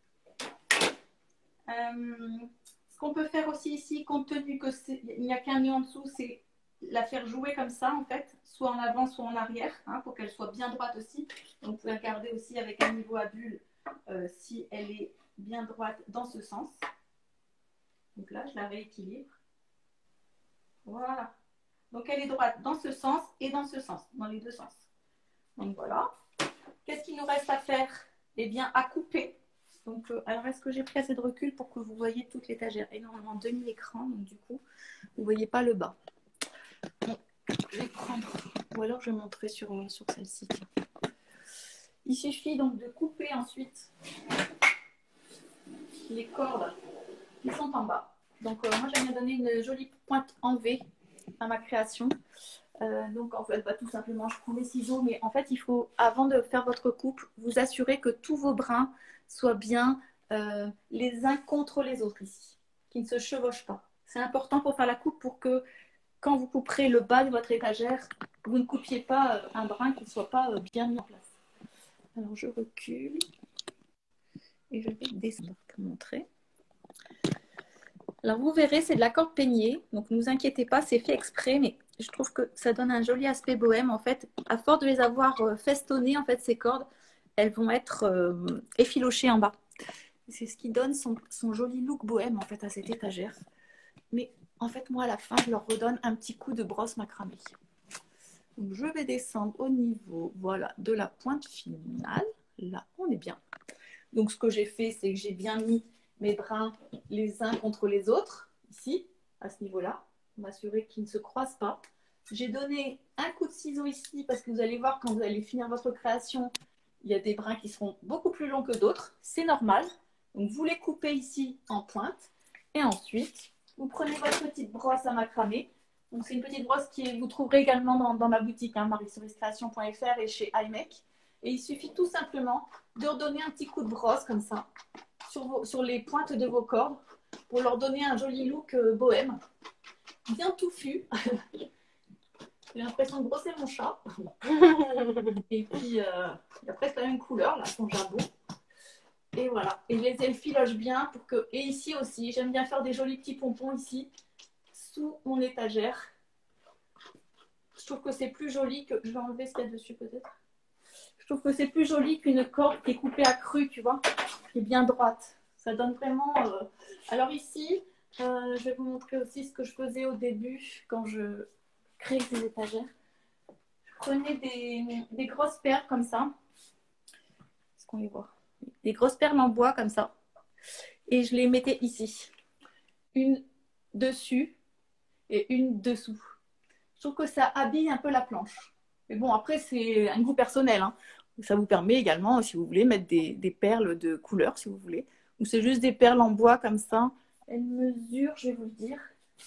Ce qu'on peut faire aussi ici, compte tenu qu'il n'y a qu'un nœud en dessous, c'est la faire jouer comme ça en fait, soit en avant, soit en arrière, hein, pour qu'elle soit bien droite aussi. Donc vous pouvez regarder aussi avec un niveau à bulle si elle est bien droite dans ce sens. Donc là, je la rééquilibre. Voilà. Donc, elle est droite dans ce sens et dans ce sens, dans les deux sens. Donc, voilà. Qu'est-ce qu'il nous reste à faire? Eh bien, à couper. Donc, alors, est-ce que j'ai pris assez de recul pour que vous voyez toute l'étagère? Et normalement, demi-écran, donc du coup, vous ne voyez pas le bas. Bon, je vais prendre, ou alors je vais montrer sur celle-ci. Il suffit donc de couper ensuite les cordes qui sont en bas. Donc, moi, j'aime bien donner une jolie pointe en V à ma création. Donc, en fait, tout simplement, je prends mes ciseaux. Mais en fait, il faut, avant de faire votre coupe, vous assurer que tous vos brins soient bien les uns contre les autres ici, qu'ils ne se chevauchent pas. C'est important pour faire la coupe pour que, quand vous couperez le bas de votre étagère, vous ne coupiez pas un brin qui ne soit pas bien mis en place. Alors, je recule et je vais descendre pour montrer. Alors, vous verrez, c'est de la corde peignée. Donc, ne vous inquiétez pas, c'est fait exprès, mais je trouve que ça donne un joli aspect bohème. En fait, à force de les avoir festonnées, en fait, ces cordes, elles vont être effilochées en bas. C'est ce qui donne son joli look bohème, en fait, à cette étagère. Mais, en fait, moi, à la fin, je leur redonne un petit coup de brosse macramé. Donc, je vais descendre au niveau, voilà, de la pointe finale. Là, on est bien. Donc, ce que j'ai fait, c'est que j'ai bien mis mes brins les uns contre les autres, ici, à ce niveau-là, m'assurer qu'ils ne se croisent pas. J'ai donné un coup de ciseau ici, parce que vous allez voir, quand vous allez finir votre création, il y a des brins qui seront beaucoup plus longs que d'autres. C'est normal. Donc, vous les coupez ici en pointe. Et ensuite, vous prenez votre petite brosse à macramé. Donc, c'est une petite brosse que vous trouverez également dans ma boutique, hein, marieceriescreation.fr et chez iMake. Et il suffit tout simplement de redonner un petit coup de brosse comme ça sur les pointes de vos cordes pour leur donner un joli look bohème, bien touffu. J'ai l'impression de brosser mon chat. Et puis, il y a presque la même couleur, là, son jabot. Et voilà. Et je les effiloche bien pour que. Et ici aussi, j'aime bien faire des jolis petits pompons ici, sous mon étagère. Je trouve que c'est plus joli que. Je vais enlever ce qu'il y a dessus peut-être. Je trouve que c'est plus joli qu'une corde qui est coupée à cru, tu vois, qui est bien droite. Ça donne vraiment. Alors ici, je vais vous montrer aussi ce que je faisais au début quand je créais ces étagères. Je prenais des grosses perles comme ça. Est-ce qu'on les voit? Des grosses perles en bois comme ça. Et je les mettais ici. Une dessus et une dessous. Je trouve que ça habille un peu la planche. Mais bon, après, c'est un goût personnel, hein. Ça vous permet également, si vous voulez, mettre des perles de couleur, si vous voulez. Ou c'est juste des perles en bois comme ça. Elles mesurent, je vais vous le dire.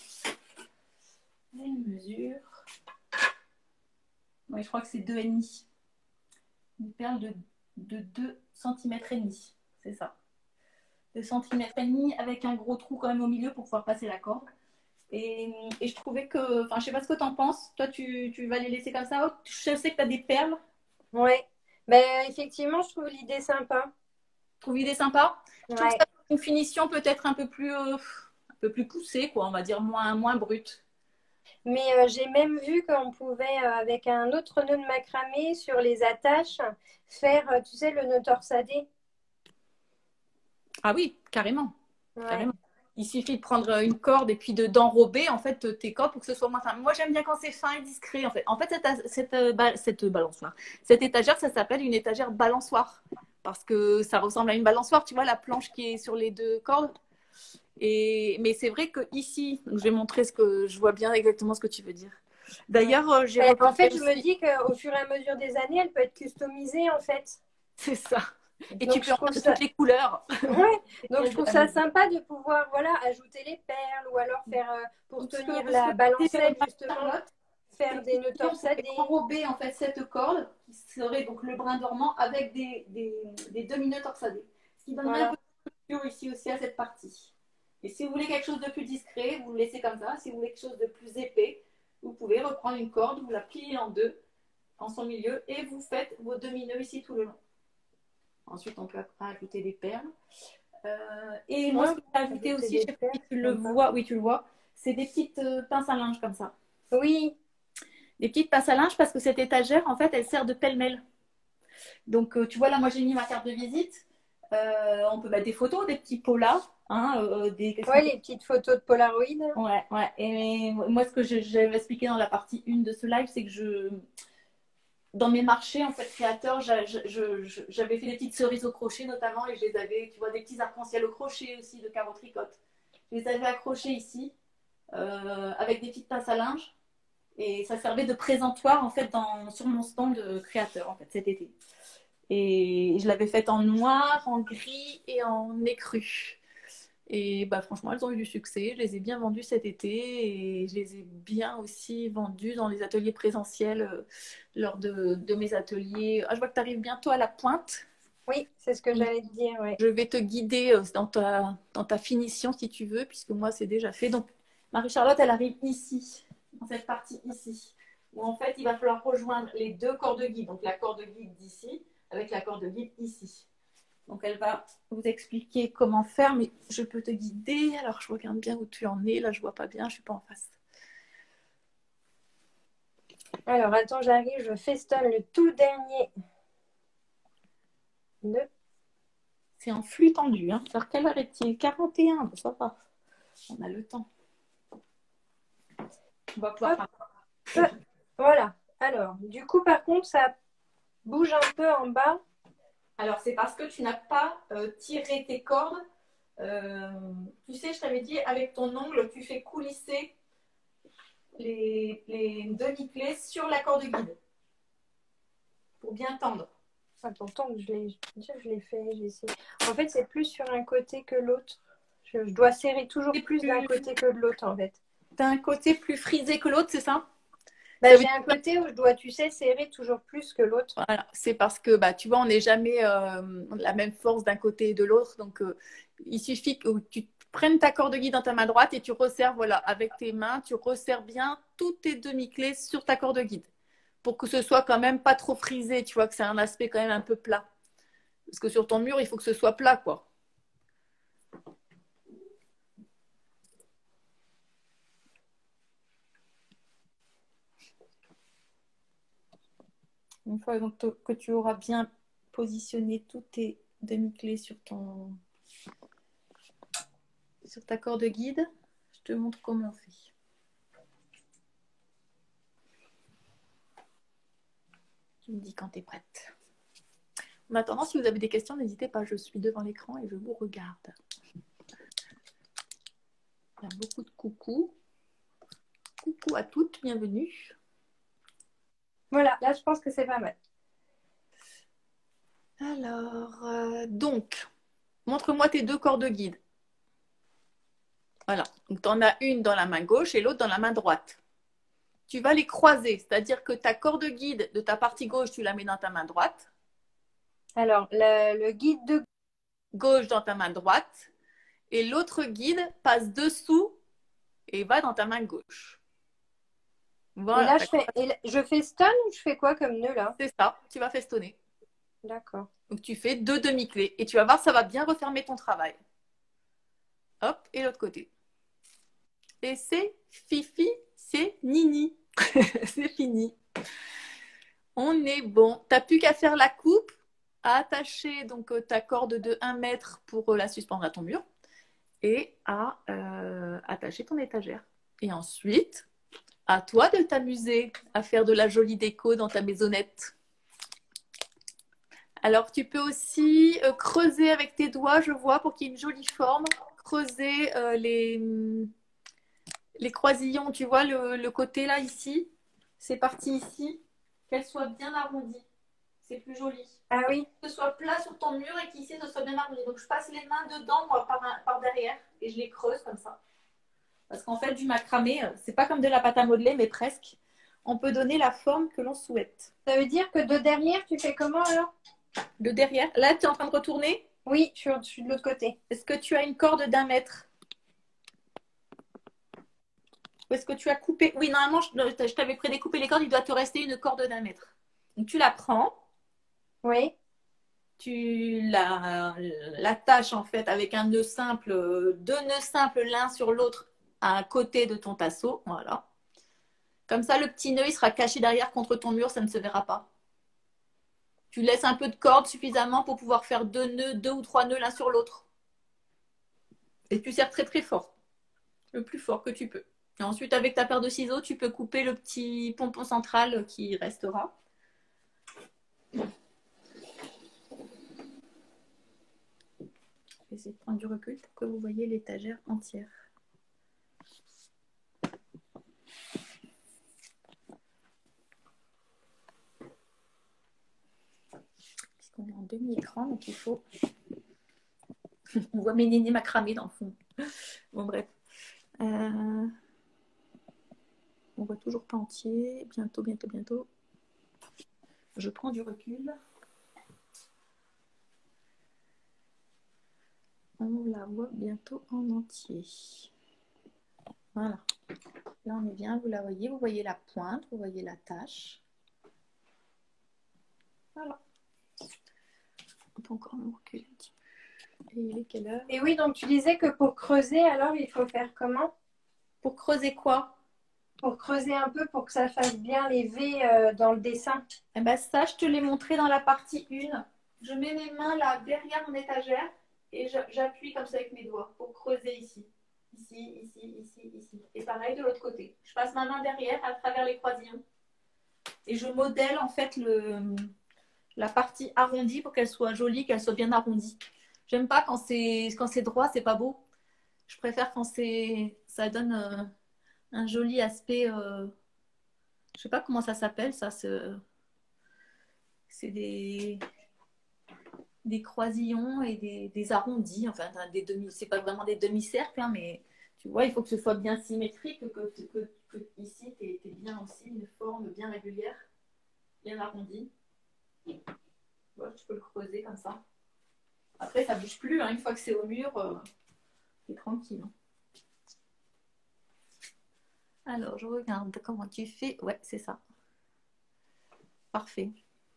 Elles mesurent. Oui, je crois que c'est 2,5. Des perles de 2 cm et demi. C'est ça. 2 cm et demi avec un gros trou quand même au milieu pour pouvoir passer la corde. Et je trouvais que, enfin, je sais pas ce que tu en penses. Toi, tu vas les laisser comme ça. Je sais que tu as des perles. Oui, mais effectivement, je trouve l'idée sympa. Je trouve l'idée sympa. Je trouve Ouais. ça une finition peut-être un peu plus poussée, quoi. On va dire moins brute. Mais j'ai même vu qu'on pouvait, avec un autre nœud de macramé sur les attaches, faire, tu sais, le nœud torsadé. Ah oui, carrément. Ouais. Carrément. Il suffit de prendre une corde et puis d'enrober en fait tes cordes pour que ce soit moins fin. Moi, j'aime bien quand c'est fin et discret. En fait cette balançoire, cette étagère, ça s'appelle une étagère balançoire parce que ça ressemble à une balançoire. Tu vois la planche qui est sur les deux cordes. Mais c'est vrai que ici, je vais montrer ce que je vois bien exactement ce que tu veux dire. D'ailleurs, j'ai En fait, je me dis qu'au fur et à mesure des années, elle peut être customisée en fait. C'est ça. Et Donc, tu peux en faire toutes les couleurs. Ouais. Donc je trouve ça sympa de pouvoir ajouter les perles ou alors faire pour tenir la balancette justement, faire des nœuds torsadés. Enrober en fait cette corde qui serait donc le brin dormant avec des demi-nœuds torsadés. Ce qui donnerait un peu de fluo ici aussi à cette partie. Et si vous voulez quelque chose de plus discret, vous le laissez comme ça. Si vous voulez quelque chose de plus épais, vous pouvez reprendre une corde, vous la pliez en deux en son milieu et vous faites vos demi-nœuds ici tout le long. Ensuite, on peut ajouter des perles. Et moi, ce que j'ai ajouté aussi, je sais pas si tu le vois, oui, tu le vois, c'est des petites pinces à linge comme ça. Oui. Des petites pinces à linge parce que cette étagère, en fait, elle sert de pêle-mêle. Donc, tu vois, là, moi, j'ai mis ma carte de visite. On peut mettre des photos, des petits pots là, Hein, qu'est-ce Ouais, qu'on- les petites photos de Polaroid. Ouais, ouais. Et moi, ce que j'avais expliqué dans la partie 1 de ce live, c'est que dans mes marchés en fait créateurs, j'avais fait des petites cerises au crochet notamment et je les avais, tu vois, des petits arcs-en-ciel au crochet aussi de carreaux tricote. Je les avais accrochés ici avec des petites pinces à linge et ça servait de présentoir en fait sur mon stand de créateur en fait cet été. Et je l'avais faite en noir, en gris et en écru. Et bah, franchement, elles ont eu du succès. Je les ai bien vendues cet été et je les ai bien aussi vendues dans les ateliers présentiels lors de mes ateliers. Ah, je vois que tu arrives bientôt à la pointe. Oui, c'est ce que j'allais te dire, ouais. Je vais te guider dans ta finition si tu veux, puisque moi, c'est déjà fait. Donc, Marie-Charlotte, elle arrive ici, dans cette partie ici, où en fait, il va falloir rejoindre les deux corps de guide. Donc, la corde de guide d'ici avec la corde de guide ici. Donc, elle va vous expliquer comment faire, mais je peux te guider. Alors, je regarde bien où tu en es. Là, je vois pas bien, je suis pas en face. Alors, attends, j'arrive, je festonne le tout dernier nœud. C'est en flux tendu. Hein. Alors, quelle heure est-il? 41. Ça va. On a le temps. On va pouvoir faire. Voilà. Alors, du coup, par contre, ça bouge un peu en bas. Alors, c'est parce que tu n'as pas tiré tes cordes. Tu sais, je t'avais dit, avec ton ongle, tu fais coulisser les demi-clés sur la corde guide pour bien tendre. Attends, que je l'ai fait, j'ai essayé. En fait, c'est plus sur un côté que l'autre. Je dois serrer toujours plus d'un côté que de l'autre, en fait. Tu as un côté plus frisé que l'autre, c'est ça? Bah, j'ai un côté où je dois, tu sais, serrer toujours plus que l'autre. Voilà, c'est parce que bah, tu vois, on n'est jamais la même force d'un côté et de l'autre. Donc, il suffit que tu prennes ta corde guide dans ta main droite et tu resserres, voilà, avec tes mains, tu resserres bien toutes tes demi-clés sur ta corde guide pour que ce soit quand même pas trop frisé, tu vois, que c'est un aspect quand même un peu plat. Parce que sur ton mur, il faut que ce soit plat, quoi. Une fois donc, que tu auras bien positionné toutes tes demi-clés sur ta corde guide, je te montre comment on fait. Tu me dis quand tu es prête. En attendant, si vous avez des questions, n'hésitez pas, je suis devant l'écran et je vous regarde. Il y a beaucoup de coucou. Coucou à toutes, bienvenue. Voilà, là, je pense que c'est pas mal. Alors, donc, montre-moi tes deux cordes guide. Voilà, donc tu en as une dans la main gauche et l'autre dans la main droite. Tu vas les croiser, c'est-à-dire que ta corde guide de ta partie gauche, tu la mets dans ta main droite. Alors, le guide de Gauche dans ta main droite. Et l'autre guide passe dessous et va dans ta main gauche. Voilà. Et là, je fais stun ou je fais quoi comme nœud là? C'est ça, tu vas festonner. D'accord. Donc tu fais deux demi-clés et tu vas voir, ça va bien refermer ton travail. Hop, et l'autre côté. Et c'est fifi, c'est nini. C'est fini. On est bon. Tu n'as plus qu'à faire la coupe, à attacher donc ta corde de 1 mètre pour la suspendre à ton mur et à attacher ton étagère. Et ensuite, à toi de t'amuser à faire de la jolie déco dans ta maisonnette. Alors, tu peux aussi creuser avec tes doigts, je vois, pour qu'il y ait une jolie forme. Creuser les croisillons, tu vois, le côté là, ici. C'est parti ici. Qu'elle soit bien arrondie. C'est plus joli. Ah oui. Que ce soit plat sur ton mur et qu'ici, ce soit bien arrondi. Donc, je passe les mains dedans, moi, par derrière. Et je les creuse comme ça. Parce qu'en fait, du macramé, c'est pas comme de la pâte à modeler, mais presque. On peut donner la forme que l'on souhaite. Ça veut dire que de derrière, tu fais comment alors? De derrière. Là, tu es en train de retourner? Oui, je suis de l'autre côté. Est-ce que tu as une corde d'1 mètre? Ou est-ce que tu as coupé? Oui, normalement, je t'avais prédécoupé les cordes, il doit te rester une corde d'1 mètre. Donc, tu la prends. Oui. Tu l'attaches en fait avec un nœud simple, deux nœuds simples l'un sur l'autre à un côté de ton tasseau. Voilà. Comme ça, le petit nœud, il sera caché derrière contre ton mur, ça ne se verra pas. Tu laisses un peu de corde suffisamment pour pouvoir faire 2 nœuds, 2 ou 3 nœuds l'un sur l'autre. Et tu serres très très fort, le plus fort que tu peux. Et ensuite, avec ta paire de ciseaux, tu peux couper le petit pompon central qui restera. Je vais essayer de prendre du recul pour que vous voyez l'étagère entière. Puisqu'on est en demi-écran, donc il faut... On voit mes nénés macramés dans le fond. Bon, bref. On voit toujours pas entier. Bientôt, bientôt, bientôt. Je prends du recul. On la voit bientôt en entier. Voilà. Là, on est bien. Vous la voyez. Vous voyez la pointe. Vous voyez la tache. Voilà. On peut encore me reculer un petit peu. Et il est quelle heure? Et oui, donc tu disais que pour creuser, alors il faut faire comment? Pour creuser quoi? Pour creuser un peu pour que ça fasse bien les V dans le dessin. Eh ben ça, je te l'ai montré dans la partie 1. Je mets mes mains là derrière mon étagère et j'appuie comme ça avec mes doigts pour creuser ici. Ici, ici, ici, ici. Et pareil de l'autre côté. Je passe ma main derrière à travers les croisillons. Et je modèle en fait la partie arrondie pour qu'elle soit jolie, qu'elle soit bien arrondie. J'aime pas quand c'est droit, c'est pas beau. Je préfère quand ça donne un joli aspect. Je sais pas comment ça s'appelle, ça. C'est des croisillons et des arrondis, enfin des demi, c'est pas vraiment des demi-cercles, hein, mais tu vois, il faut que ce soit bien symétrique, que ici tu es bien aussi une forme bien régulière, bien arrondie. Voilà, tu peux le creuser comme ça. Après, ça bouge plus, hein, une fois que c'est au mur, c'est tranquille. Alors, je regarde comment tu fais. Ouais, c'est ça. Parfait.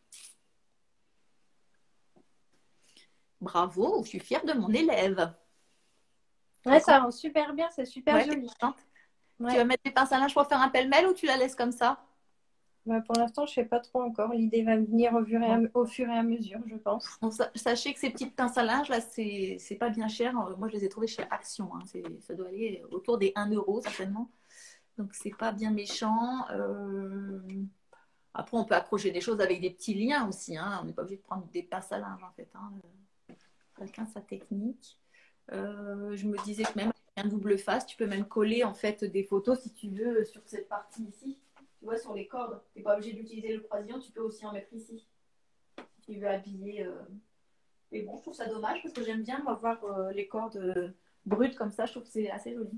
Bravo, je suis fière de mon élève. Ouais, ça rend super bien, c'est super Ouais, joli. Ouais. Tu vas mettre des pinces à linge pour faire un pêle-mêle ou tu la laisses comme ça? Bah, pour l'instant, je ne sais pas trop encore. L'idée va venir au fur et à mesure, je pense. Bon, sachez que ces petites pinces à linge, là, c'est pas bien cher. Moi, je les ai trouvées chez Action. Hein. Ça doit aller autour des 1 euro, certainement. Donc, c'est pas bien méchant. Après, on peut accrocher des choses avec des petits liens aussi. Hein. On n'est pas obligé de prendre des pinces à linge, en fait. Hein. Chacun sa technique. Je me disais que même avec un double face, tu peux même coller, en fait, des photos, si tu veux, sur cette partie ici. Tu vois, sur les cordes. Tu n'es pas obligé d'utiliser le croisillon, tu peux aussi en mettre ici. Si tu veux habiller... Mais bon, je trouve ça dommage parce que j'aime bien avoir les cordes brutes comme ça. Je trouve que c'est assez joli.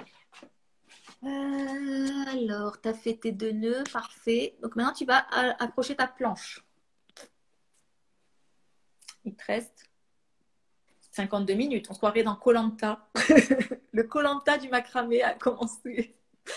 Alors, tu as fait tes 2 nœuds, parfait. Donc maintenant, tu vas accrocher ta planche. Il te reste 52 minutes. On se croirait dans koh. Le koh du macramé a commencé.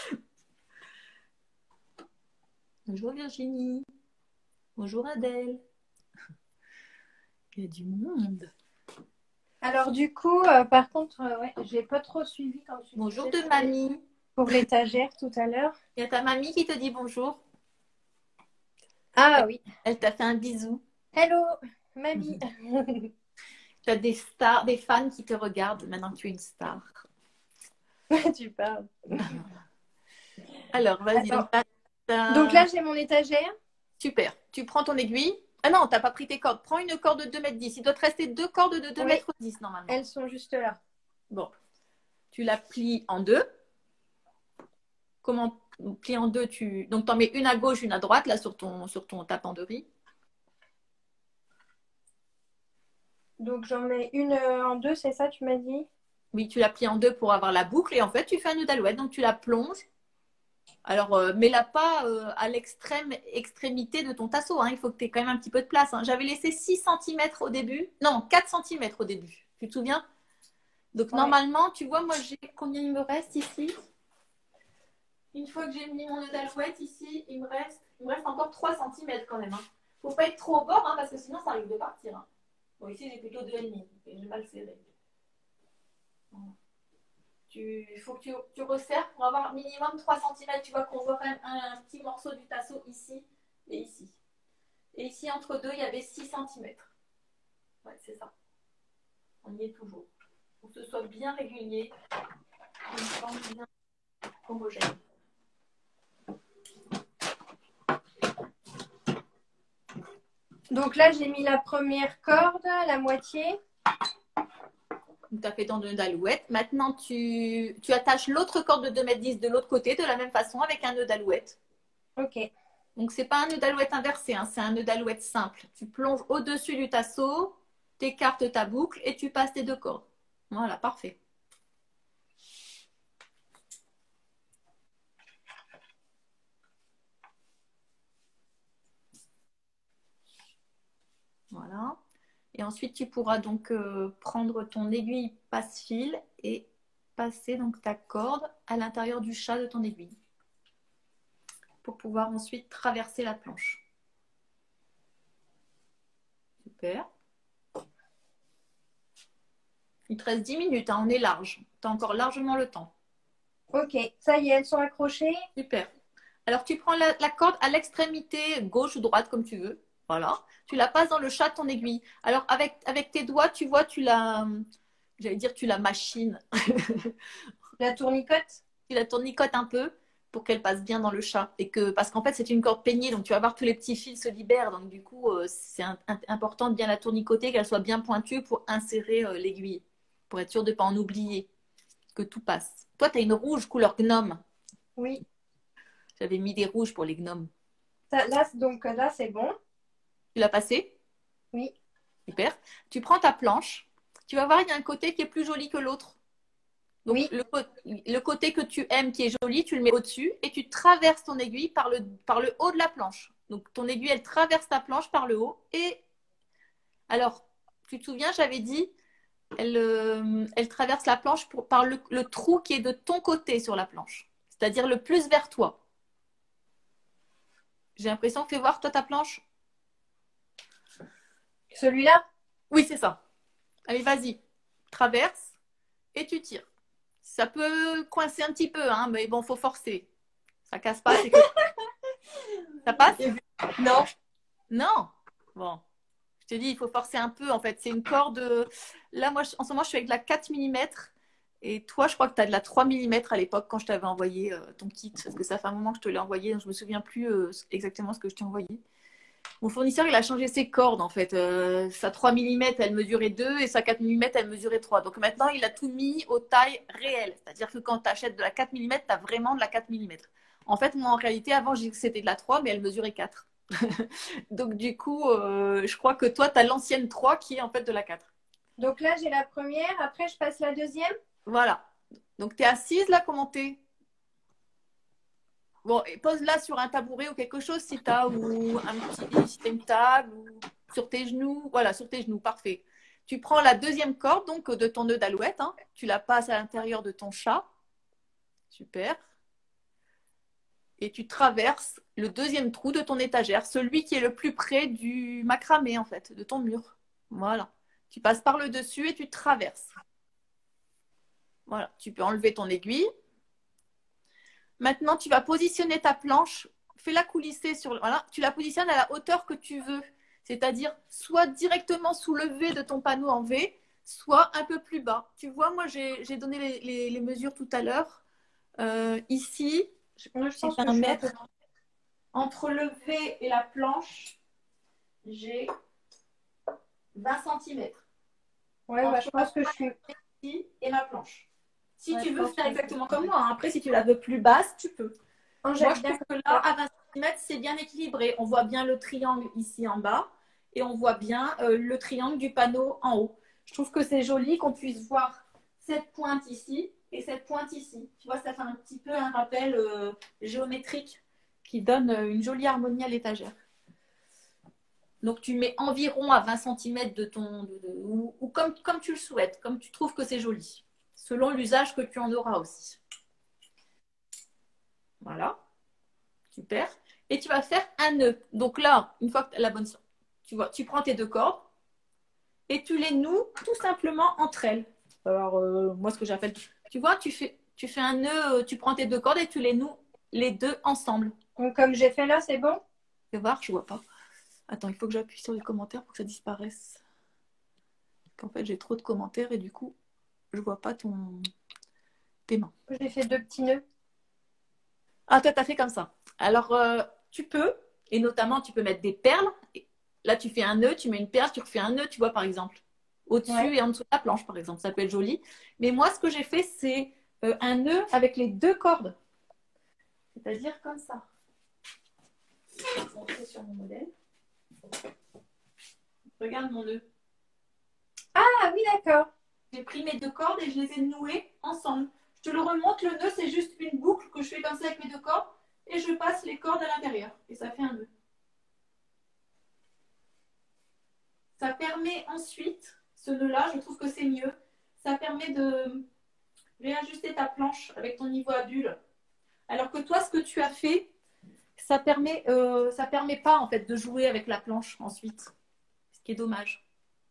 Bonjour Virginie. Bonjour Adèle. Il y a du monde. Alors du coup, par contre, ouais, j'ai pas trop suivi quand tu Bonjour disais de mamie. pour l'étagère tout à l'heure. Il y a ta mamie qui te dit bonjour. Ah oui. Elle t'a fait un bisou. Hello, mamie. Tu as des stars, des fans qui te regardent maintenant que tu es une star. Tu parles. Alors, vas-y. Donc là, j'ai mon étagère. Super. Tu prends ton aiguille. Ah non, tu n'as pas pris tes cordes. Prends une corde de 2,10 m. Il doit te rester 2 cordes de 2,10 m normalement. Elles sont juste là. Bon. Tu la plies en deux. Comment plier en deux? Donc, tu en mets une à gauche, une à droite, là, sur ton tapant de riz. Donc, j'en mets une en deux, c'est ça, tu m'as dit? Oui, tu la plies en deux pour avoir la boucle. Et en fait, tu fais un nœud d'alouette. Donc, tu la plonges. Alors, mets-la pas à extrémité de ton tasseau. Hein. Il faut que tu aies quand même un petit peu de place. Hein. J'avais laissé 6 cm au début. Non, 4 cm au début. Tu te souviens? Donc, normalement, tu vois, moi, j'ai combien il me reste ici? Une fois que j'ai mis mon nœud d'alouette ici, il me reste encore 3 cm quand même. Hein. Faut pas être trop au bord hein, parce que sinon, ça risque de partir. Hein. Bon, ici, j'ai plutôt 2,5. J'ai mal serré. Voilà. Il faut que tu resserres pour avoir minimum 3 cm. Tu vois qu'on voit quand même un petit morceau du tasseau ici et ici. Et ici, entre deux, il y avait 6 cm. Ouais, c'est ça. On y est toujours. pour que ce soit bien régulier, une forme bien homogène. Donc là, j'ai mis la première corde, la moitié. Tu as fait ton nœud d'alouette. Maintenant, tu attaches l'autre corde de 2,10 m de l'autre côté, de la même façon, avec un nœud d'alouette. Ok. Donc, ce n'est pas un nœud d'alouette inversé, hein, c'est un nœud d'alouette simple. Tu plonges au-dessus du tasseau, tu écartes ta boucle et tu passes tes 2 cordes. Voilà, parfait. Voilà. Et ensuite, tu pourras donc prendre ton aiguille passe-fil et passer donc ta corde à l'intérieur du chat de ton aiguille pour pouvoir ensuite traverser la planche. Super. Il te reste 10 minutes, hein, on est large. Tu as encore largement le temps. Ok, ça y est, elles sont accrochées. Super. Alors, tu prends la corde à l'extrémité gauche ou droite, comme tu veux. Voilà. Tu la passes dans le chat de ton aiguille. Alors, avec tes doigts, tu vois, j'allais dire, tu la machines. La tournicote. Tu la tournicotes un peu pour qu'elle passe bien dans le chat. Parce qu'en fait, c'est une corde peignée, donc tu vas voir tous les petits fils se libèrent. Donc, du coup, c'est important de bien la tournicoter, qu'elle soit bien pointue pour insérer l'aiguille, pour être sûr de ne pas en oublier, que tout passe. Toi, tu as une rouge couleur gnome. Oui. J'avais mis des rouges pour les gnomes. Donc là, c'est bon. Tu l'as passé? Oui. Super. Tu prends ta planche. Tu vas voir, il y a un côté qui est plus joli que l'autre. Donc, oui. le côté que tu aimes, qui est joli, tu le mets au-dessus et tu traverses ton aiguille par le haut de la planche. Donc, ton aiguille, elle traverse ta planche par le haut. Et alors, tu te souviens, j'avais dit, elle traverse la planche par le trou qui est de ton côté sur la planche. C'est-à-dire le plus vers toi. J'ai l'impression que fais voir, toi, ta planche. Celui-là? Oui, c'est ça. Allez, vas-y. Traverse et tu tires. Ça peut coincer un petit peu, hein, mais bon, faut forcer. Ça casse pas, c'est que ça passe? Non. Non. Bon, je te dis, il faut forcer un peu. En fait, c'est une corde. Là, moi, en ce moment, je suis avec de la 4 mm. Et toi, je crois que tu as de la 3 mm à l'époque quand je t'avais envoyé ton kit. Parce que ça fait un moment que je te l'ai envoyé. Donc je me souviens plus exactement ce que je t'ai envoyé. Mon fournisseur, il a changé ses cordes en fait. Sa 3 mm, elle mesurait 2 et sa 4 mm, elle mesurait 3. Donc maintenant, il a tout mis aux tailles réelles. C'est-à-dire que quand tu achètes de la 4 mm, tu as vraiment de la 4 mm. En fait, moi, en réalité, avant, j'ai dit que c'était de la 3, mais elle mesurait 4. Donc du coup, je crois que toi, tu as l'ancienne 3 qui est en fait de la 4. Donc là, j'ai la première. Après, je passe la deuxième. Voilà. Donc tu es assise là, comment t'es? Bon, et pose-la sur un tabouret ou quelque chose si tu as, ou si tu une table, ou sur tes genoux. Voilà, sur tes genoux, parfait. Tu prends la deuxième corde donc de ton nœud d'alouette, hein, tu la passes à l'intérieur de ton chat. Super. Et tu traverses le deuxième trou de ton étagère, celui qui est le plus près du macramé en fait, de ton mur. Voilà. Tu passes par le dessus et tu traverses. Voilà. Tu peux enlever ton aiguille. Maintenant, tu vas positionner ta planche, fais-la coulisser sur. Voilà, tu la positionnes à la hauteur que tu veux, c'est-à-dire soit directement sous le V de ton panneau en V, soit un peu plus bas. Tu vois, moi j'ai donné les mesures tout à l'heure. Ici, je Je pense pense que que un je suis un mètre. peu... Entre le V et la planche, j'ai 20 cm. Ouais, bah, je pense que je suis... Et ma planche. Si Ouais, tu je veux pense faire que- exactement comme moi, hein. Après, si tu la veux plus basse, tu peux. Oh, Moi, j'aime je bien trouve que là, à 20 cm, c'est bien équilibré. On voit bien le triangle ici en bas et on voit bien le triangle du panneau en haut. Je trouve que c'est joli qu'on puisse voir cette pointe ici et cette pointe ici. Tu vois, ça fait un petit peu un rappel géométrique qui donne une jolie harmonie à l'étagère. Donc, tu mets environ à 20 cm de ton. Ou comme tu le souhaites, comme tu trouves que c'est joli, selon l'usage que tu en auras aussi. Voilà. Super. Et tu vas faire un nœud. Donc là, une fois que tu as la bonne, tu vois, tu prends tes 2 cordes et tu les noues tout simplement entre elles. Alors, moi, ce que j'appelle, tu vois, tu fais un nœud, tu prends tes 2 cordes et tu les noues les deux ensemble. Donc, comme j'ai fait là, c'est bon? Tu vas voir, je vois pas. Attends, il faut que j'appuie sur les commentaires pour que ça disparaisse. Qu'en fait, j'ai trop de commentaires et du coup, je vois pas tes mains. J'ai fait 2 petits nœuds. Ah, toi, tu as fait comme ça. Alors, tu peux, et notamment, tu peux mettre des perles. Là, tu fais un nœud, tu mets une perle, tu refais un nœud, tu vois, par exemple. Au-dessus et en dessous de la planche, par exemple. Ça peut être joli. Mais moi, ce que j'ai fait, c'est un nœud avec les 2 cordes. C'est-à-dire comme ça. Je vais te montrer sur mon modèle. Regarde mon nœud. Ah oui, d'accord. J'ai pris mes 2 cordes et je les ai nouées ensemble. Je te le remonte, le nœud, c'est juste une boucle que je fais comme ça avec mes 2 cordes et je passe les cordes à l'intérieur. Et ça fait un nœud. Ça permet ensuite, ce nœud-là, je trouve que c'est mieux, ça permet de réajuster ta planche avec ton niveau à bulle. Alors que toi, ce que tu as fait, ça permet pas en fait de jouer avec la planche ensuite, ce qui est dommage.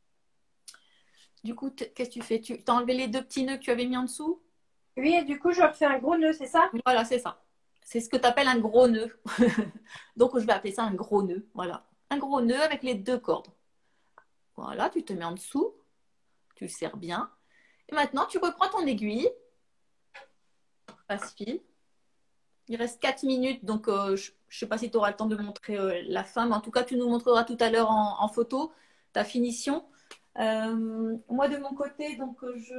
Du coup, qu'est-ce que tu fais? Tu as enlevé les 2 petits nœuds que tu avais mis en dessous? Oui, et du coup, je refais un gros nœud, c'est ça? Voilà, c'est ça. C'est ce que tu appelles un gros nœud. Donc, je vais appeler ça un gros nœud. Voilà. Un gros nœud avec les 2 cordes. Voilà, tu te mets en dessous. Tu le serres bien. Et maintenant, tu reprends ton aiguille. Passe-fil. Il reste 4 minutes, donc je ne sais pas si tu auras le temps de montrer la fin, mais en tout cas, tu nous montreras tout à l'heure en photo ta finition. Moi, de mon côté, donc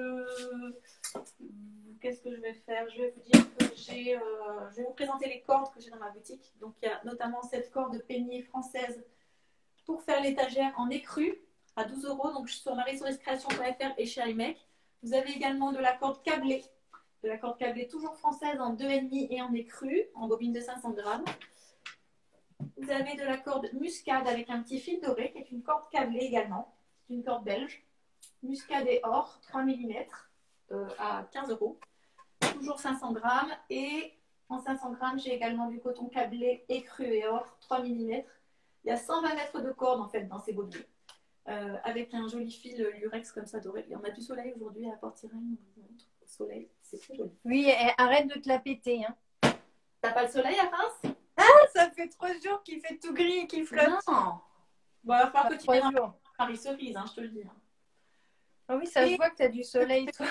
qu'est-ce que je vais faire? Je vais vous dire que je vais vous présenter les cordes que j'ai dans ma boutique. Donc, il y a notamment cette corde peignée française pour faire l'étagère en écru à 12 €, donc sur marisouriscreation.fr et chez iMac. Vous avez également de la corde câblée toujours française en 2,5 et en écru, en bobine de 500 grammes. Vous avez de la corde muscade avec un petit fil doré, qui est une corde câblée également. C'est une corde belge. Muscade et or, 3 mm à 15 €. Toujours 500 grammes. Et en 500 grammes, j'ai également du coton câblé écru et or, 3 mm. Il y a 120 mètres de corde en fait dans ces bobines. Avec un joli fil lurex comme ça doré. Et on a du soleil aujourd'hui à Port-Irène. On vous montre au soleil. C'est très joli. Oui, arrête de te la péter. Hein. T'as pas le soleil à Reims? Ça fait 3 jours qu'il fait tout gris et qu'il flotte. Non. Bon, il va falloir que tu viennes jours. Paris cerise, je te le dis. Ah oui, ça se voit que tu as du soleil, toi.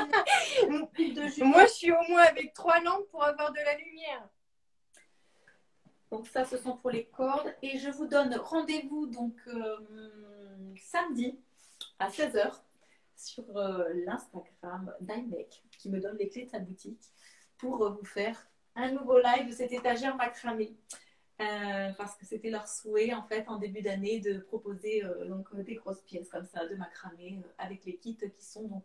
de Moi, je suis au moins avec 3 lampes pour avoir de la lumière. Donc ça, ce sont pour les cordes. Et je vous donne rendez-vous donc samedi à 16 h sur l'Instagram d'IMEC qui me donne les clés de sa boutique pour vous faire un nouveau live de cette étagère macramé. Parce que c'était leur souhait en fait en début d'année de proposer des grosses pièces comme ça de macramé avec les kits qui sont donc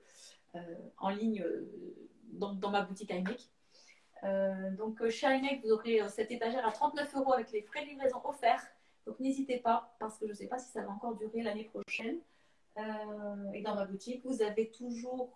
en ligne dans ma boutique iMac. Donc chez iMac vous aurez cette étagère à 39 € avec les frais de livraison offerts. Donc n'hésitez pas parce que je ne sais pas si ça va encore durer l'année prochaine. Et dans ma boutique vous avez toujours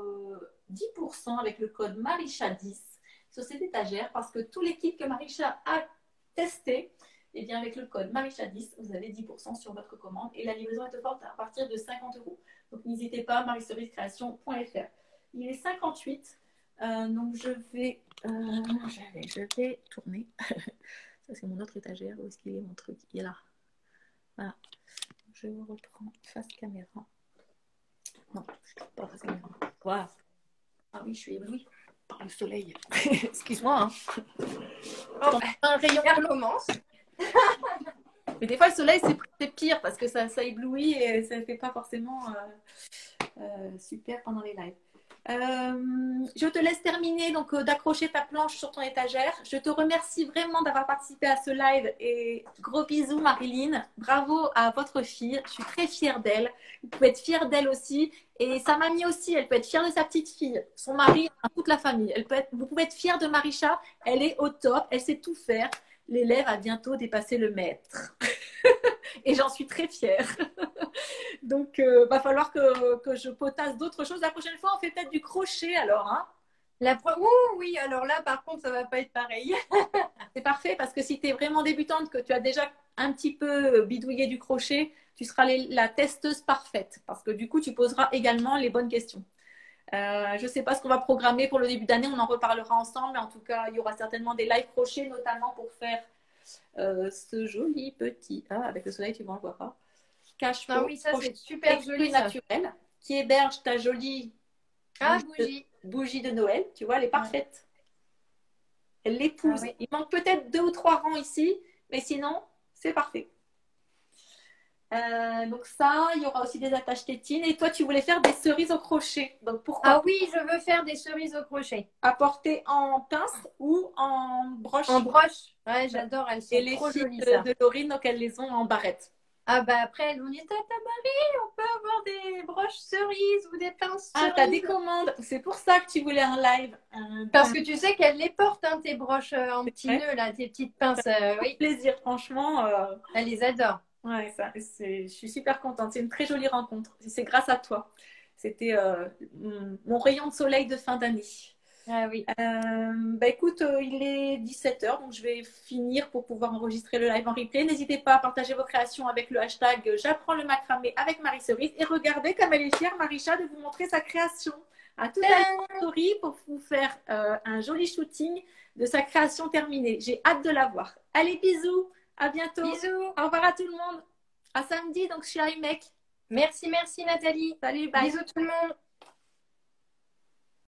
10% avec le code Maricha10 sur cette étagère parce que tous les kits que Maricha a testé, et bien avec le code Maricha10, vous avez 10% sur votre commande et la livraison est offerte à partir de 50 €. Donc n'hésitez pas, marisouriscreation.fr. Il est 58, donc je vais tourner. Ça c'est mon autre étagère. Où est-ce qu'il est mon truc? Il est là. Voilà. Je reprends face caméra. Non, pas face caméra. Voilà. Ah oui, je suis éblouie par le soleil. Excuse-moi. Oh, un rayon commence. Mais des fois, le soleil, c'est pire parce que ça éblouit et ça ne fait pas forcément super pendant les lives. Je te laisse terminer donc d'accrocher ta planche sur ton étagère. Je te remercie vraiment d'avoir participé à ce live et gros bisous Marilyn. Bravo à votre fille. Je suis très fière d'elle. Vous pouvez être fière d'elle aussi. Et sa mamie aussi, elle peut être fière de sa petite fille. Son mari, toute la famille. Vous pouvez être fière de Maricha. Elle est au top. Elle sait tout faire. L'élève a bientôt dépassé le maître. Et j'en suis très fière. Donc, va falloir que je potasse d'autres choses. La prochaine fois, on fait peut-être du crochet alors. Hein. Oui, alors là, par contre, ça va pas être pareil. C'est parfait parce que si tu es vraiment débutante, que tu as déjà un petit peu bidouillé du crochet, tu seras la testeuse parfaite. Parce que du coup, tu poseras également les bonnes questions. Je ne sais pas ce qu'on va programmer pour le début d'année, on en reparlera ensemble. Mais en tout cas, il y aura certainement des live crochets, notamment pour faire ce joli petit. Ah, avec le soleil, tu ne vois pas. Cache-faux. Ah oui, ça c'est super joli. Naturel qui héberge ta jolie Ah, bougie. Bougie de Noël, tu vois, elle est Ouais. parfaite. Elle Ah l'épouse. oui. Il manque peut-être 2 ou 3 rangs ici, mais sinon, c'est parfait. Donc ça, il y aura aussi des attaches tétines. Et toi, tu voulais faire des cerises au crochet. Donc pourquoi Ah pas oui, je veux faire des cerises au crochet. apporter en pince ou en En broche. broche. Ouais, j'adore, elles Et sont les trop filles jolies, ça. de Laurine, donc elles les ont en barrette. Ah bah après, elles vont dire, Tata Marie, on peut avoir des broches cerises ou des pinces Ah, t'as des cerises. commandes. C'est pour ça que tu voulais un live. Parce que tu sais qu'elles les portent, hein, tes broches en petits Ouais, nœuds, là, tes petites pinces. Oui, plaisir, franchement. elles les adorent. Ouais, je suis super contente. C'est une très jolie rencontre. C'est grâce à toi. C'était mon rayon de soleil de fin d'année. Ah oui. Bah écoute, il est 17h, donc je vais finir pour pouvoir enregistrer le live en replay. N'hésitez pas à partager vos créations avec le hashtag j'apprends le macramé avec Marie Cerise. Et regardez comme elle est fière, Marisha, de vous montrer sa création. À tout à l'heure en story pour vous faire un joli shooting de sa création terminée. J'ai hâte de la voir. Allez, bisous, à bientôt. Bisous. Au revoir à tout le monde. À samedi, donc chez iMec. Merci, merci Nathalie. Salut, bye. Bisous tout le monde.